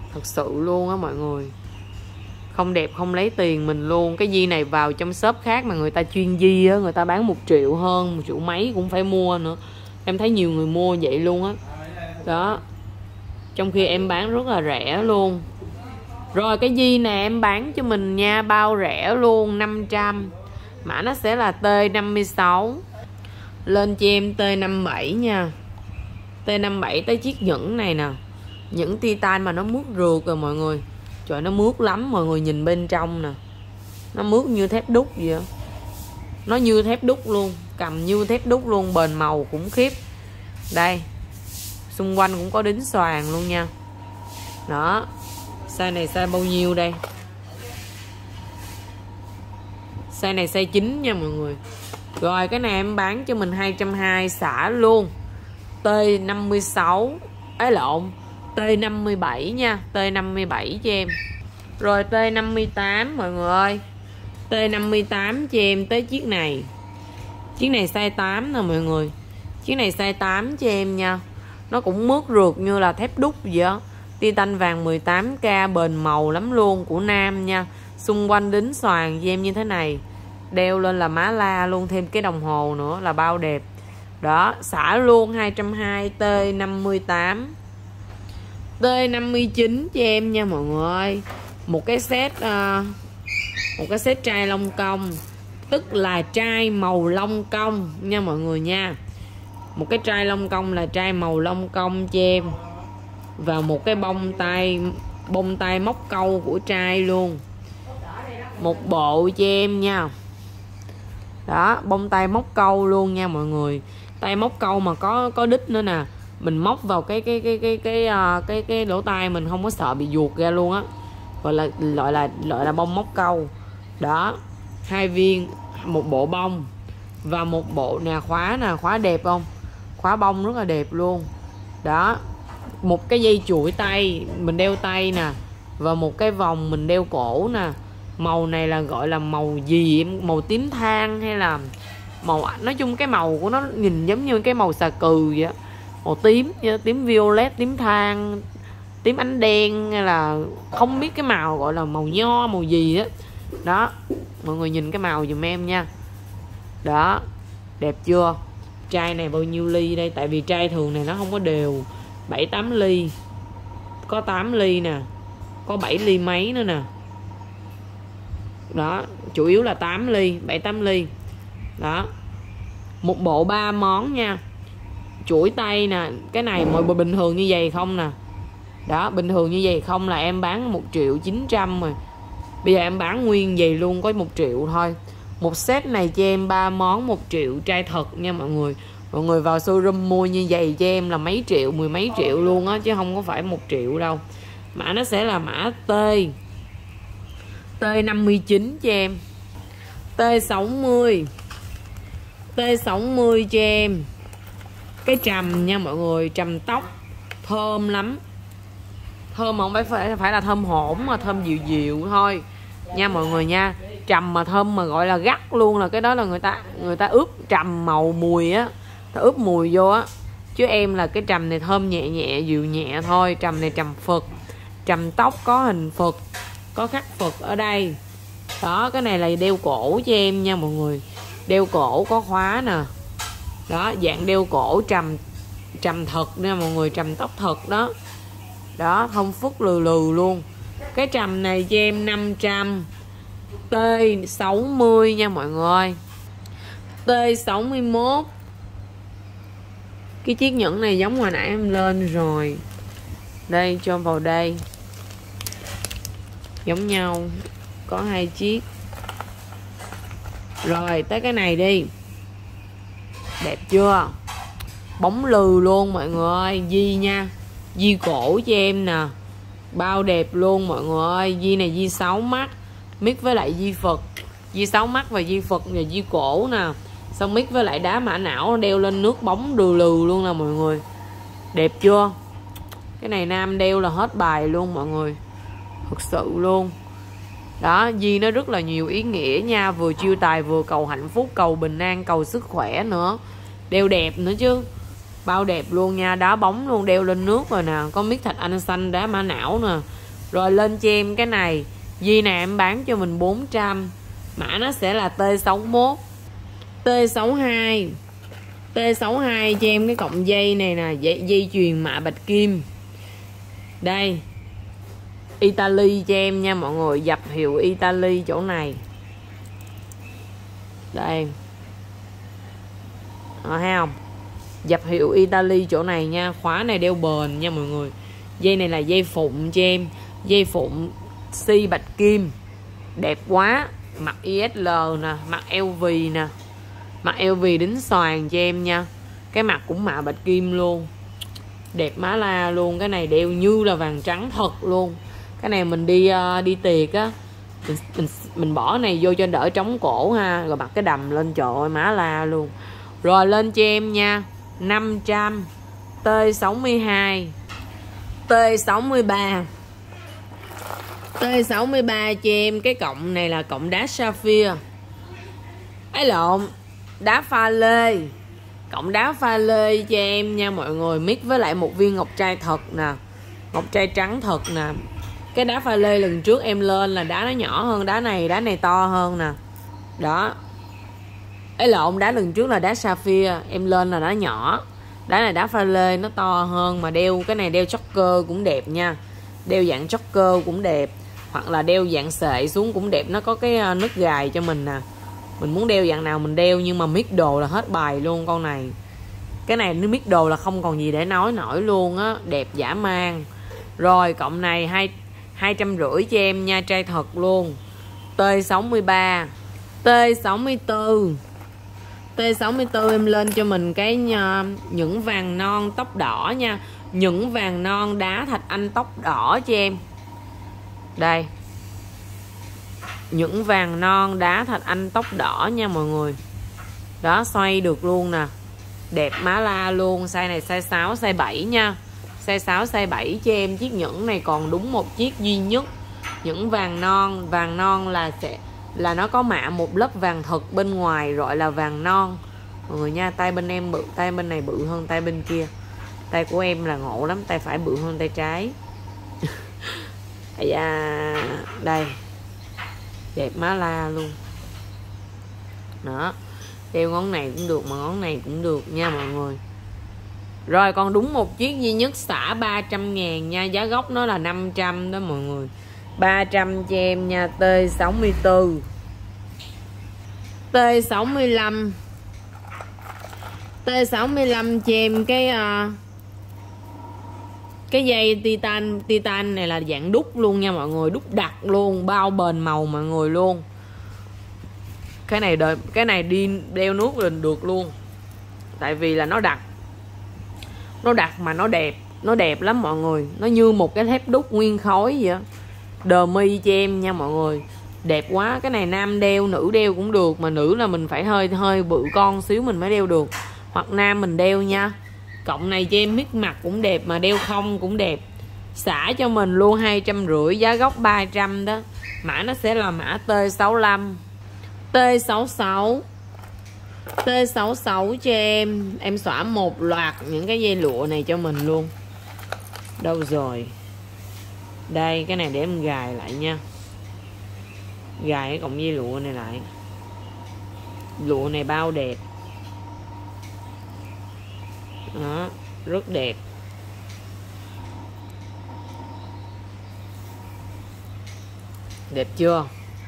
Thật sự luôn á mọi người. Không đẹp không lấy tiền mình luôn. Cái di này vào trong shop khác mà người ta chuyên di á, người ta bán một triệu hơn, một triệu mấy cũng phải mua nữa. Em thấy nhiều người mua vậy luôn á. Đó. Trong khi em bán rất là rẻ luôn. Rồi cái di này em bán cho mình nha, bao rẻ luôn, năm trăm. Mã nó sẽ là T năm mươi sáu. Lên cho em T năm mươi bảy nha. T năm mươi bảy tới chiếc nhẫn này nè. Nhẫn titan mà nó mướt rượt rồi mọi người. Trời, nó mướt lắm mọi người, nhìn bên trong nè. Nó mướt như thép đúc vậy á. Nó như thép đúc luôn. Cầm như thép đúc luôn, bền màu khủng khiếp. Đây. Xung quanh cũng có đính xoàn luôn nha. Đó. Size này size bao nhiêu đây? Size này size chín nha mọi người. Rồi cái này em bán cho mình hai trăm hai mươi xả luôn. T năm mươi sáu. Ấy lộn, T năm mươi bảy nha. T năm mươi bảy cho em. Rồi T năm mươi tám mọi người ơi. T năm mươi tám cho em tới chiếc này. Chiếc này size tám nè mọi người. Chiếc này size tám cho em nha. Nó cũng mướt rượt như là thép đúc vậy á. Titan vàng mười tám K, bền màu lắm luôn, của nam nha. Xung quanh đính xoàn cho em như thế này. Đeo lên là má la luôn, thêm cái đồng hồ nữa là bao đẹp. Đó, xả luôn hai trăm hai mươi. T năm mươi tám. T năm mươi chín cho em nha mọi người ơi. Một cái set uh, Một cái set trai lông công. Tức là trai màu lông công nha mọi người nha. Một cái trai lông công là trai màu lông công cho em. Và một cái bông tay bông tay móc câu của trai luôn. Một bộ cho em nha. Đó, bông tay móc câu luôn nha mọi người. Tay móc câu mà có có đít nữa nè. Mình móc vào cái cái cái cái cái cái cái, cái lỗ tai mình không có sợ bị vuột ra luôn á. Gọi là gọi là gọi là bông móc câu. Đó, hai viên, một bộ bông và một bộ nè, khóa nè, khóa đẹp không? Khóa bông rất là đẹp luôn. Đó, một cái dây chuỗi tay mình đeo tay nè, và một cái vòng mình đeo cổ nè. Màu này là gọi là màu gì em, màu tím than hay là màu, nói chung cái màu của nó nhìn giống như cái màu xà cừ vậy. Màu tím, tím violet, tím than, tím ánh đen, hay là không biết cái màu gọi là màu nho màu gì á. Đó, mọi người nhìn cái màu dùm em nha. Đó, đẹp chưa? Chai này bao nhiêu ly đây? Tại vì chai thường này nó không có đều. Bảy tám ly. Có tám ly nè. Có bảy ly mấy nữa nè. Đó, chủ yếu là tám ly, bảy tám ly. Đó. Một bộ ba món nha. Chuỗi tay nè. Cái này mọi người bình thường như vậy không nè. Đó, bình thường như vậy không là em bán một triệu chín trăm rồi. Bây giờ em bán nguyên vậy luôn, có một triệu thôi. Một set này cho em ba món một triệu, trai thật nha mọi người. Mọi người vào showroom mua như vậy cho em là mấy triệu, mười mấy triệu luôn á, chứ không có phải một triệu đâu. Mã nó sẽ là mã T T năm mươi chín cho em. T sáu mươi. T sáu mươi cho em. Cái trầm nha mọi người, trầm tóc thơm lắm. Thơm không phải phải là thơm hổn mà thơm dịu dịu thôi nha mọi người nha. Trầm mà thơm mà gọi là gắt luôn là cái đó là người ta người ta ướp trầm màu mùi á, ta ướp mùi vô á. Chứ em là cái trầm này thơm nhẹ nhẹ dịu nhẹ thôi. Trầm này trầm Phật, trầm tóc có hình Phật, có khắc Phật ở đây. Đó, cái này là đeo cổ cho em nha mọi người. Đeo cổ có khóa nè. Đó, dạng đeo cổ trầm trầm thật nha mọi người, trầm tóc thật đó. Đó, thông phúc lừ lừ luôn. Cái trầm này cho em năm trăm. T sáu mươi nha mọi người. T sáu mươi mốt. Cái chiếc nhẫn này giống hồi nãy em lên rồi. Đây, cho vào đây. Giống nhau. Có hai chiếc. Rồi, tới cái này đi. Đẹp chưa? Bóng lừ luôn mọi người ơi. Di nha. Di cổ cho em nè. Bao đẹp luôn mọi người ơi. Di này di sáu mắt mix với lại di Phật. Di sáu mắt và di Phật và di cổ nè. Xong mix với lại đá mã não, đeo lên nước bóng đừ lừ luôn nè mọi người. Đẹp chưa? Cái này nam đeo là hết bài luôn mọi người. Thật sự luôn. Đó, di nó rất là nhiều ý nghĩa nha. Vừa chiêu tài, vừa cầu hạnh phúc, cầu bình an, cầu sức khỏe nữa. Đeo đẹp nữa chứ. Bao đẹp luôn nha, đá bóng luôn, đeo lên nước rồi nè. Có miếng thạch anh xanh, đá mã não nè. Rồi lên cho em cái này. Dây này em bán cho mình bốn trăm. Mã nó sẽ là T sáu mốt, T sáu hai. T sáu hai cho em cái cọng dây này nè, dây, dây chuyền mạ bạch kim. Đây, Italy cho em nha mọi người, dập hiệu Italy chỗ này. Đây, à, thấy không? Dập hiệu Italy chỗ này nha. Khóa này đeo bền nha mọi người. Dây này là dây phụng cho em, dây phụng si bạch kim, đẹp quá. Mặt i ét lờ nè, mặt lờ vê nè, mặt lờ vê đính xoàn cho em nha. Cái mặt cũng mạ bạch kim luôn, đẹp má la luôn. Cái này đeo như là vàng trắng thật luôn. Cái này mình đi uh, đi tiệc á, mình, mình mình bỏ này vô cho đỡ trống cổ ha, rồi mặc cái đầm lên, trời ơi má la luôn. Rồi lên cho em nha, năm trăm. T sáu mươi hai, T sáu mươi ba, T sáu mươi ba cho em cái cọng này là cọng đá sapphire. Ấy lộn, đá pha lê. Cọng đá pha lê cho em nha mọi người, mix với lại một viên ngọc trai thật nè, ngọc trai trắng thật nè. Cái đá pha lê lần trước em lên là đá nó nhỏ hơn đá này, đá này to hơn nè. Đó. Ấy lộn, đá lần trước là đá sapphire, em lên là nó nhỏ. Đá này đá pha lê nó to hơn, mà đeo cái này đeo choker cũng đẹp nha. Đeo dạng choker cũng đẹp, hoặc là đeo dạng sệ xuống cũng đẹp. Nó có cái nút gài cho mình nè, mình muốn đeo dạng nào mình đeo. Nhưng mà mix đồ là hết bài luôn con này. Cái này nó mix đồ là không còn gì để nói nổi luôn á, đẹp dã man. Rồi cọng này hai hai trăm rưỡi cho em nha, trai thật luôn. T sáu mươi ba, T sáu mươi tư, T sáu mươi tư em lên cho mình cái những vàng non tóc đỏ nha. Những vàng non đá thạch anh tóc đỏ cho em. Đây, những vàng non đá thạch anh tóc đỏ nha mọi người. Đó, xoay được luôn nè, đẹp má la luôn. Size này size sáu, size bảy nha. Size sáu, size bảy cho em. Chiếc nhẫn này còn đúng một chiếc duy nhất. Những vàng non, vàng non là sẽ là nó có mạ một lớp vàng thật bên ngoài, gọi là vàng non mọi người nha. Tay bên em bự, tay bên này bự hơn tay bên kia. Tay của em là ngộ lắm, tay phải bự hơn tay trái. À, đây, đẹp má la luôn. Đó, đeo ngón này cũng được mà ngón này cũng được nha mọi người. Rồi còn đúng một chiếc duy nhất xả ba trăm ngàn nha. Giá gốc nó là năm trăm đó mọi người. Ba trăm cho em nha. T sáu mươi tư, T sáu mươi lăm, T sáu mươi lăm cho em cái uh, cái dây titan. Titan này là dạng đúc luôn nha mọi người, đúc đặc luôn, bao bền màu mọi người luôn. Cái này đợi, cái này đi đeo nước lên được luôn, tại vì là nó đặc. Nó đặc mà nó đẹp, nó đẹp lắm mọi người. Nó như một cái thép đúc nguyên khối vậy á. Đờ mi cho em nha mọi người, đẹp quá. Cái này nam đeo, nữ đeo cũng được, mà nữ là mình phải hơi hơi bự con xíu mình mới đeo được, hoặc nam mình đeo nha. Cọng này cho em mix mặt cũng đẹp, mà đeo không cũng đẹp. Xả cho mình luôn hai trăm rưỡi, giá gốc ba trăm đó. Mã nó sẽ là mã T sáu lăm, T sáu sáu, T sáu sáu cho em. Em xõa một loạt những cái dây lụa này cho mình luôn. Đâu rồi? Đây, cái này để em gài lại nha. Gài cái cọng dây lụa này lại. Lụa này bao đẹp. Đó, rất đẹp. Đẹp chưa?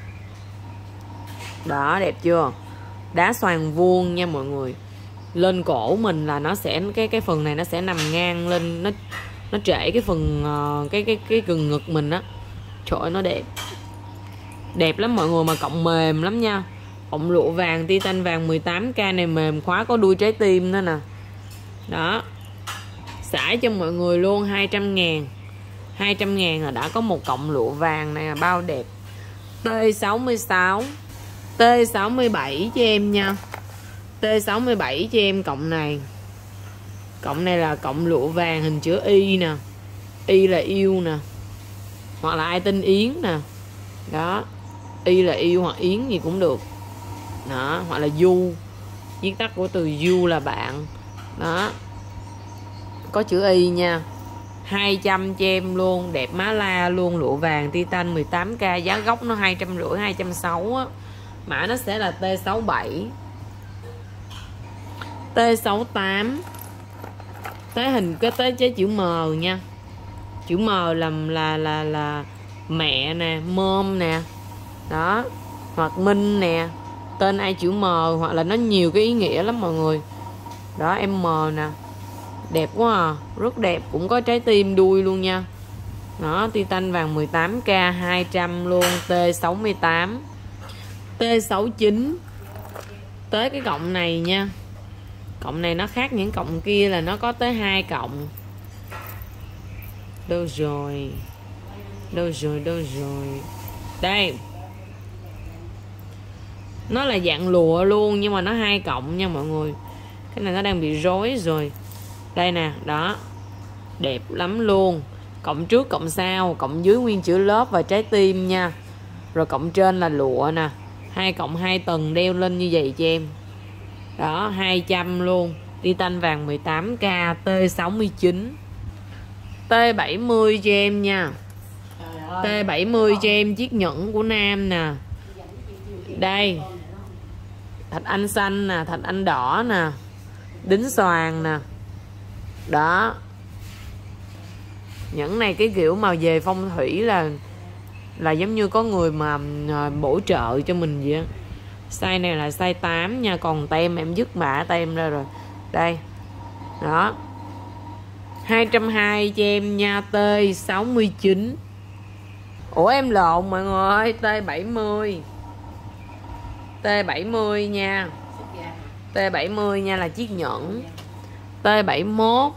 Đó, đẹp chưa? Đá xoàn vuông nha mọi người. Lên cổ mình là nó sẽ cái cái phần này nó sẽ nằm ngang lên, nó nó trễ cái phần uh, cái cái cái gần ngực mình á. Trời ơi nó đẹp. Đẹp lắm mọi người, mà cọng mềm lắm nha. Cọng lụa vàng titan vàng mười tám K này mềm, khóa có đuôi trái tim nữa nè. Đó. Xả cho mọi người luôn hai trăm ngàn. hai trăm ngàn là đã có một cọng lụa vàng này, bao đẹp. T sáu mươi sáu, T sáu mươi bảy cho em nha. T sáu mươi bảy cho em cọng này. Cọng này là cọng lụa vàng hình chữ Y nè. Y là yêu nè, hoặc là ai tên Yến nè. Đó, Y là yêu hoặc Yến gì cũng được. Đó, hoặc là Du, viết tắt của từ Du là bạn. Đó, có chữ Y nha. hai trăm cho em luôn, đẹp má la luôn, lụa vàng titan mười tám k, giá gốc nó hai trăm rưỡi, hai trăm sáu mươi á. Mã nó sẽ là T sáu bảy, T sáu tám, tới hình cái tới chế chữ M nha. Chữ M là là là là mẹ nè, mom nè. Đó, hoặc Minh nè. Tên ai chữ M hoặc là nó nhiều cái ý nghĩa lắm mọi người. Đó, em M nè. Đẹp quá à, rất đẹp, cũng có trái tim đuôi luôn nha. Đó, titan vàng mười tám k, hai trăm luôn, T sáu tám, T sáu chín. Tới cái cọng này nha. Cọng này nó khác những cọng kia là nó có tới hai cọng. Đâu rồi? Đâu rồi, đâu rồi? Đây. Nó là dạng lụa luôn nhưng mà nó hai cọng nha mọi người. Cái này nó đang bị rối rồi. Đây nè, đó. Đẹp lắm luôn. Cọng trước, cọng sau, cọng dưới nguyên chữ lớp và trái tim nha. Rồi cọng trên là lụa nè. Hai cọng hai tầng đeo lên như vậy cho em. Đó, hai trăm luôn. Titan vàng mười tám k, T sáu chín. T bảy mươi cho em nha. T bảy mươi cho em, chiếc nhẫn của nam nè. Đây. Thạch anh xanh nè, thạch anh đỏ nè. Đính xoàn nè. Đó. Nhẫn này cái kiểu mà về phong thủy là là giống như có người mà bổ trợ cho mình vậy á. Size này là size tám nha. Còn tem em dứt mã tem ra rồi. Đây. Đó. hai trăm hai mươi cho em nha. T sáu chín. Ủa em lộn mọi người ơi. T bảy mươi. T bảy mươi nha. T bảy mươi nha là chiếc nhẫn. T bảy mốt.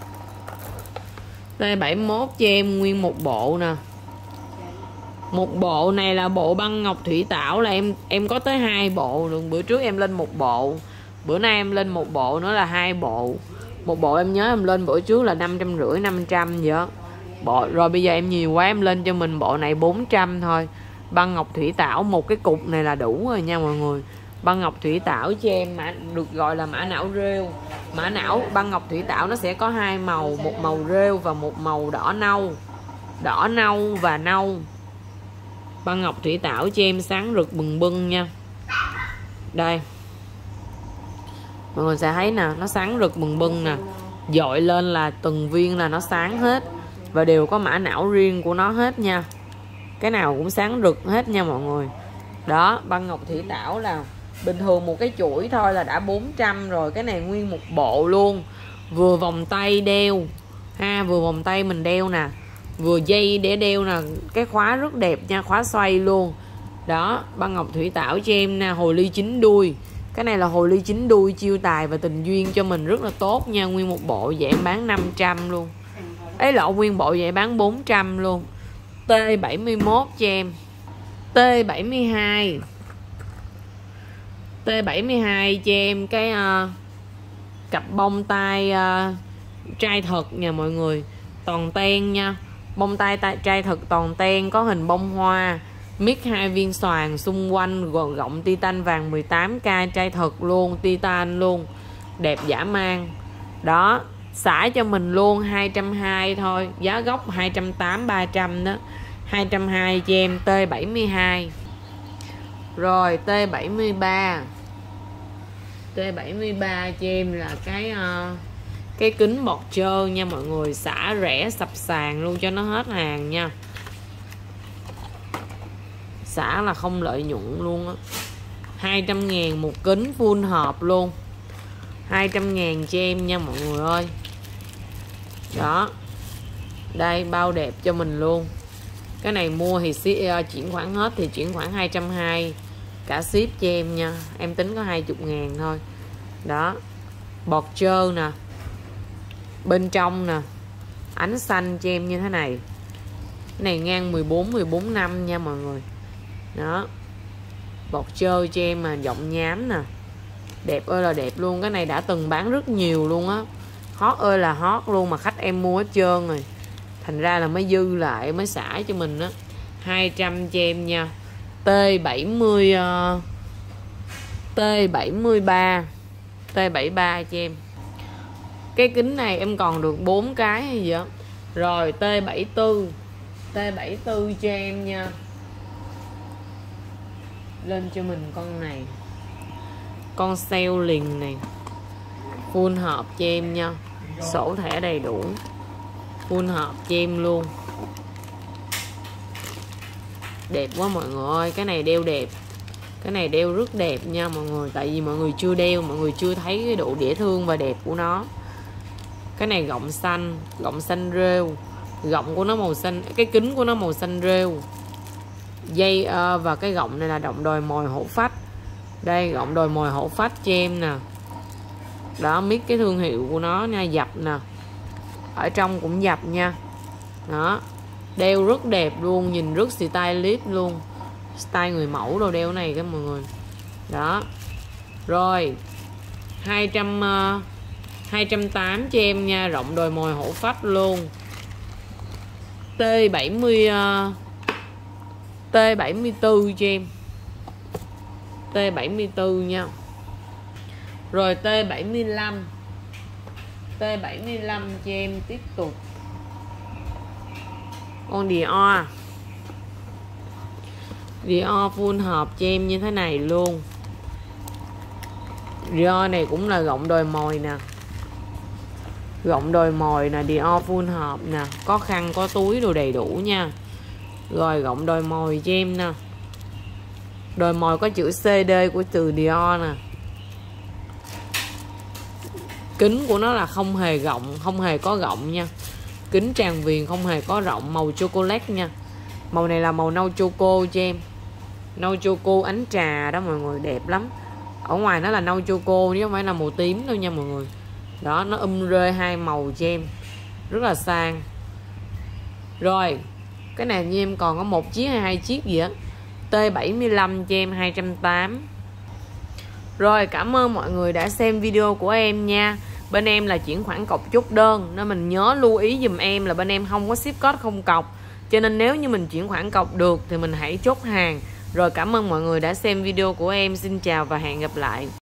T bảy mốt cho em nguyên một bộ nè. Một bộ này là bộ băng ngọc thủy tảo, là em em có tới hai bộ luôn. Bữa trước em lên một bộ, bữa nay em lên một bộ nữa là hai bộ. Một bộ em nhớ em lên bữa trước là năm trăm rưỡi, năm trăm vậy đó. Bộ rồi bây giờ em nhiều quá em lên cho mình bộ này bốn trăm thôi. Băng ngọc thủy tảo, một cái cục này là đủ rồi nha mọi người. Băng ngọc thủy tảo cho em mã, được gọi là mã não rêu. Mã não băng ngọc thủy tảo nó sẽ có hai màu, một màu rêu và một màu đỏ nâu. Đỏ nâu và nâu. Băng ngọc thủy tảo cho em sáng rực bừng bừng nha. Đây. Mọi người sẽ thấy nè, nó sáng rực bừng bừng nè. Dội lên là từng viên là nó sáng hết. Và đều có mã não riêng của nó hết nha. Cái nào cũng sáng rực hết nha mọi người. Đó, băng ngọc thủy tảo là bình thường một cái chuỗi thôi là đã bốn trăm rồi. Cái này nguyên một bộ luôn. Vừa vòng tay đeo ha, vừa vòng tay mình đeo nè, vừa dây để đeo nè. Cái khóa rất đẹp nha, khóa xoay luôn. Đó, băng ngọc thủy tảo cho em nè. Hồ ly chín đuôi. Cái này là hồ ly chín đuôi, chiêu tài và tình duyên cho mình rất là tốt nha. Nguyên một bộ vậy em bán năm trăm luôn. Ấy lộn, nguyên bộ vậy bán bốn trăm luôn. T bảy mốt cho em. T bảy mươi hai. T bảy mươi hai cho em cái uh, cặp bông tai uh, trai thật nha mọi người. Toàn ten nha. Bông tai, tai trai thật toàn ten, có hình bông hoa. Mix hai viên xoàn xung quanh, gồm gọng titan vàng mười tám k, trai thật luôn, titan luôn. Đẹp dã man. Đó, xả cho mình luôn hai trăm hai mươi thôi. Giá gốc hai trăm tám mươi, ba trăm đó. hai trăm hai mươi cho em. T bảy mươi hai. Rồi T bảy mươi ba. T bảy mươi ba cho em là cái uh, cái kính bọt trơ nha mọi người. Xả rẻ sập sàn luôn cho nó hết hàng nha. Xả là không lợi nhuận luôn á. Hai trăm ngàn một kính full hộp luôn. Hai trăm ngàn cho em nha mọi người ơi. Đó. Đây bao đẹp cho mình luôn. Cái này mua thì uh, chuyển khoản hết thì chuyển khoản hai trăm hai mươi. Cả ship cho em nha. Em tính có hai mươi ngàn thôi. Đó. Bọt trơ nè. Bên trong nè. Ánh xanh cho em như thế này. Cái này ngang mười bốn, mười bốn năm nha mọi người. Đó. Bọt trơ cho em mà giọng nhám nè. Đẹp ơi là đẹp luôn. Cái này đã từng bán rất nhiều luôn á. Hot ơi là hot luôn. Mà khách em mua hết trơn rồi. Thành ra là mới dư lại, mới xả cho mình á. Hai trăm cho em nha. T bảy mươi uh, T bảy mươi ba. T bảy mươi ba cho em. Cái kính này em còn được bốn cái hay gì đó. Rồi T bảy tư, T bảy tư cho em nha. Lên cho mình con này, con sale liền này, full hộp cho em nha, sổ thẻ đầy đủ, full hộp cho em luôn. Đẹp quá mọi người ơi, cái này đeo đẹp, cái này đeo rất đẹp nha mọi người. Tại vì mọi người chưa đeo, mọi người chưa thấy cái độ dễ thương và đẹp của nó. Cái này gọng xanh, gọng xanh rêu, gọng của nó màu xanh, cái kính của nó màu xanh rêu, dây uh, và cái gọng này là động đòi mồi hổ phách. Đây, gọng đòi mồi hổ phách cho em nè. Đó, miết cái thương hiệu của nó nha, dập nè, ở trong cũng dập nha. Đó, đeo rất đẹp luôn, nhìn rất stylish luôn, style người mẫu đồ đeo này các mọi người. Đó. Rồi hai trăm uh, hai trăm tám mươi cho em nha, rộng đồi mồi hổ phách luôn. T bảy mươi uh, T bảy mươi tư cho em, T bảy mươi tư nha. Rồi T bảy mươi lăm, T bảy mươi lăm cho em tiếp tục. Con Dior, Dior full hộp cho em như thế này luôn. Dior này cũng là gọng đồi mồi nè, gọng đồi mồi nè, Dior full hộp nè, có khăn có túi đồ đầy đủ nha. Rồi gọng đồi mồi cho em nè, đồi mồi có chữ xê đê của từ Dior nè. Kính của nó là không hề gọng, không hề có gọng nha, kính tràn viền không hề có rộng, màu chocolate nha. Màu này là màu nâu choco cho em, nâu choco ánh trà đó mọi người, đẹp lắm. Ở ngoài nó là nâu choco chứ không phải là màu tím đâu nha mọi người. Đó, nó um rê hai màu cho em, rất là sang. Rồi cái này như em còn có một chiếc hay hai chiếc gì á. T bảy mươi lăm cho em hai trăm tám mươi. Rồi cảm ơn mọi người đã xem video của em nha. Bên em là chuyển khoản cọc chốt đơn, nên mình nhớ lưu ý dùm em là bên em không có ship code không cọc. Cho nên nếu như mình chuyển khoản cọc được thì mình hãy chốt hàng. Rồi cảm ơn mọi người đã xem video của em. Xin chào và hẹn gặp lại.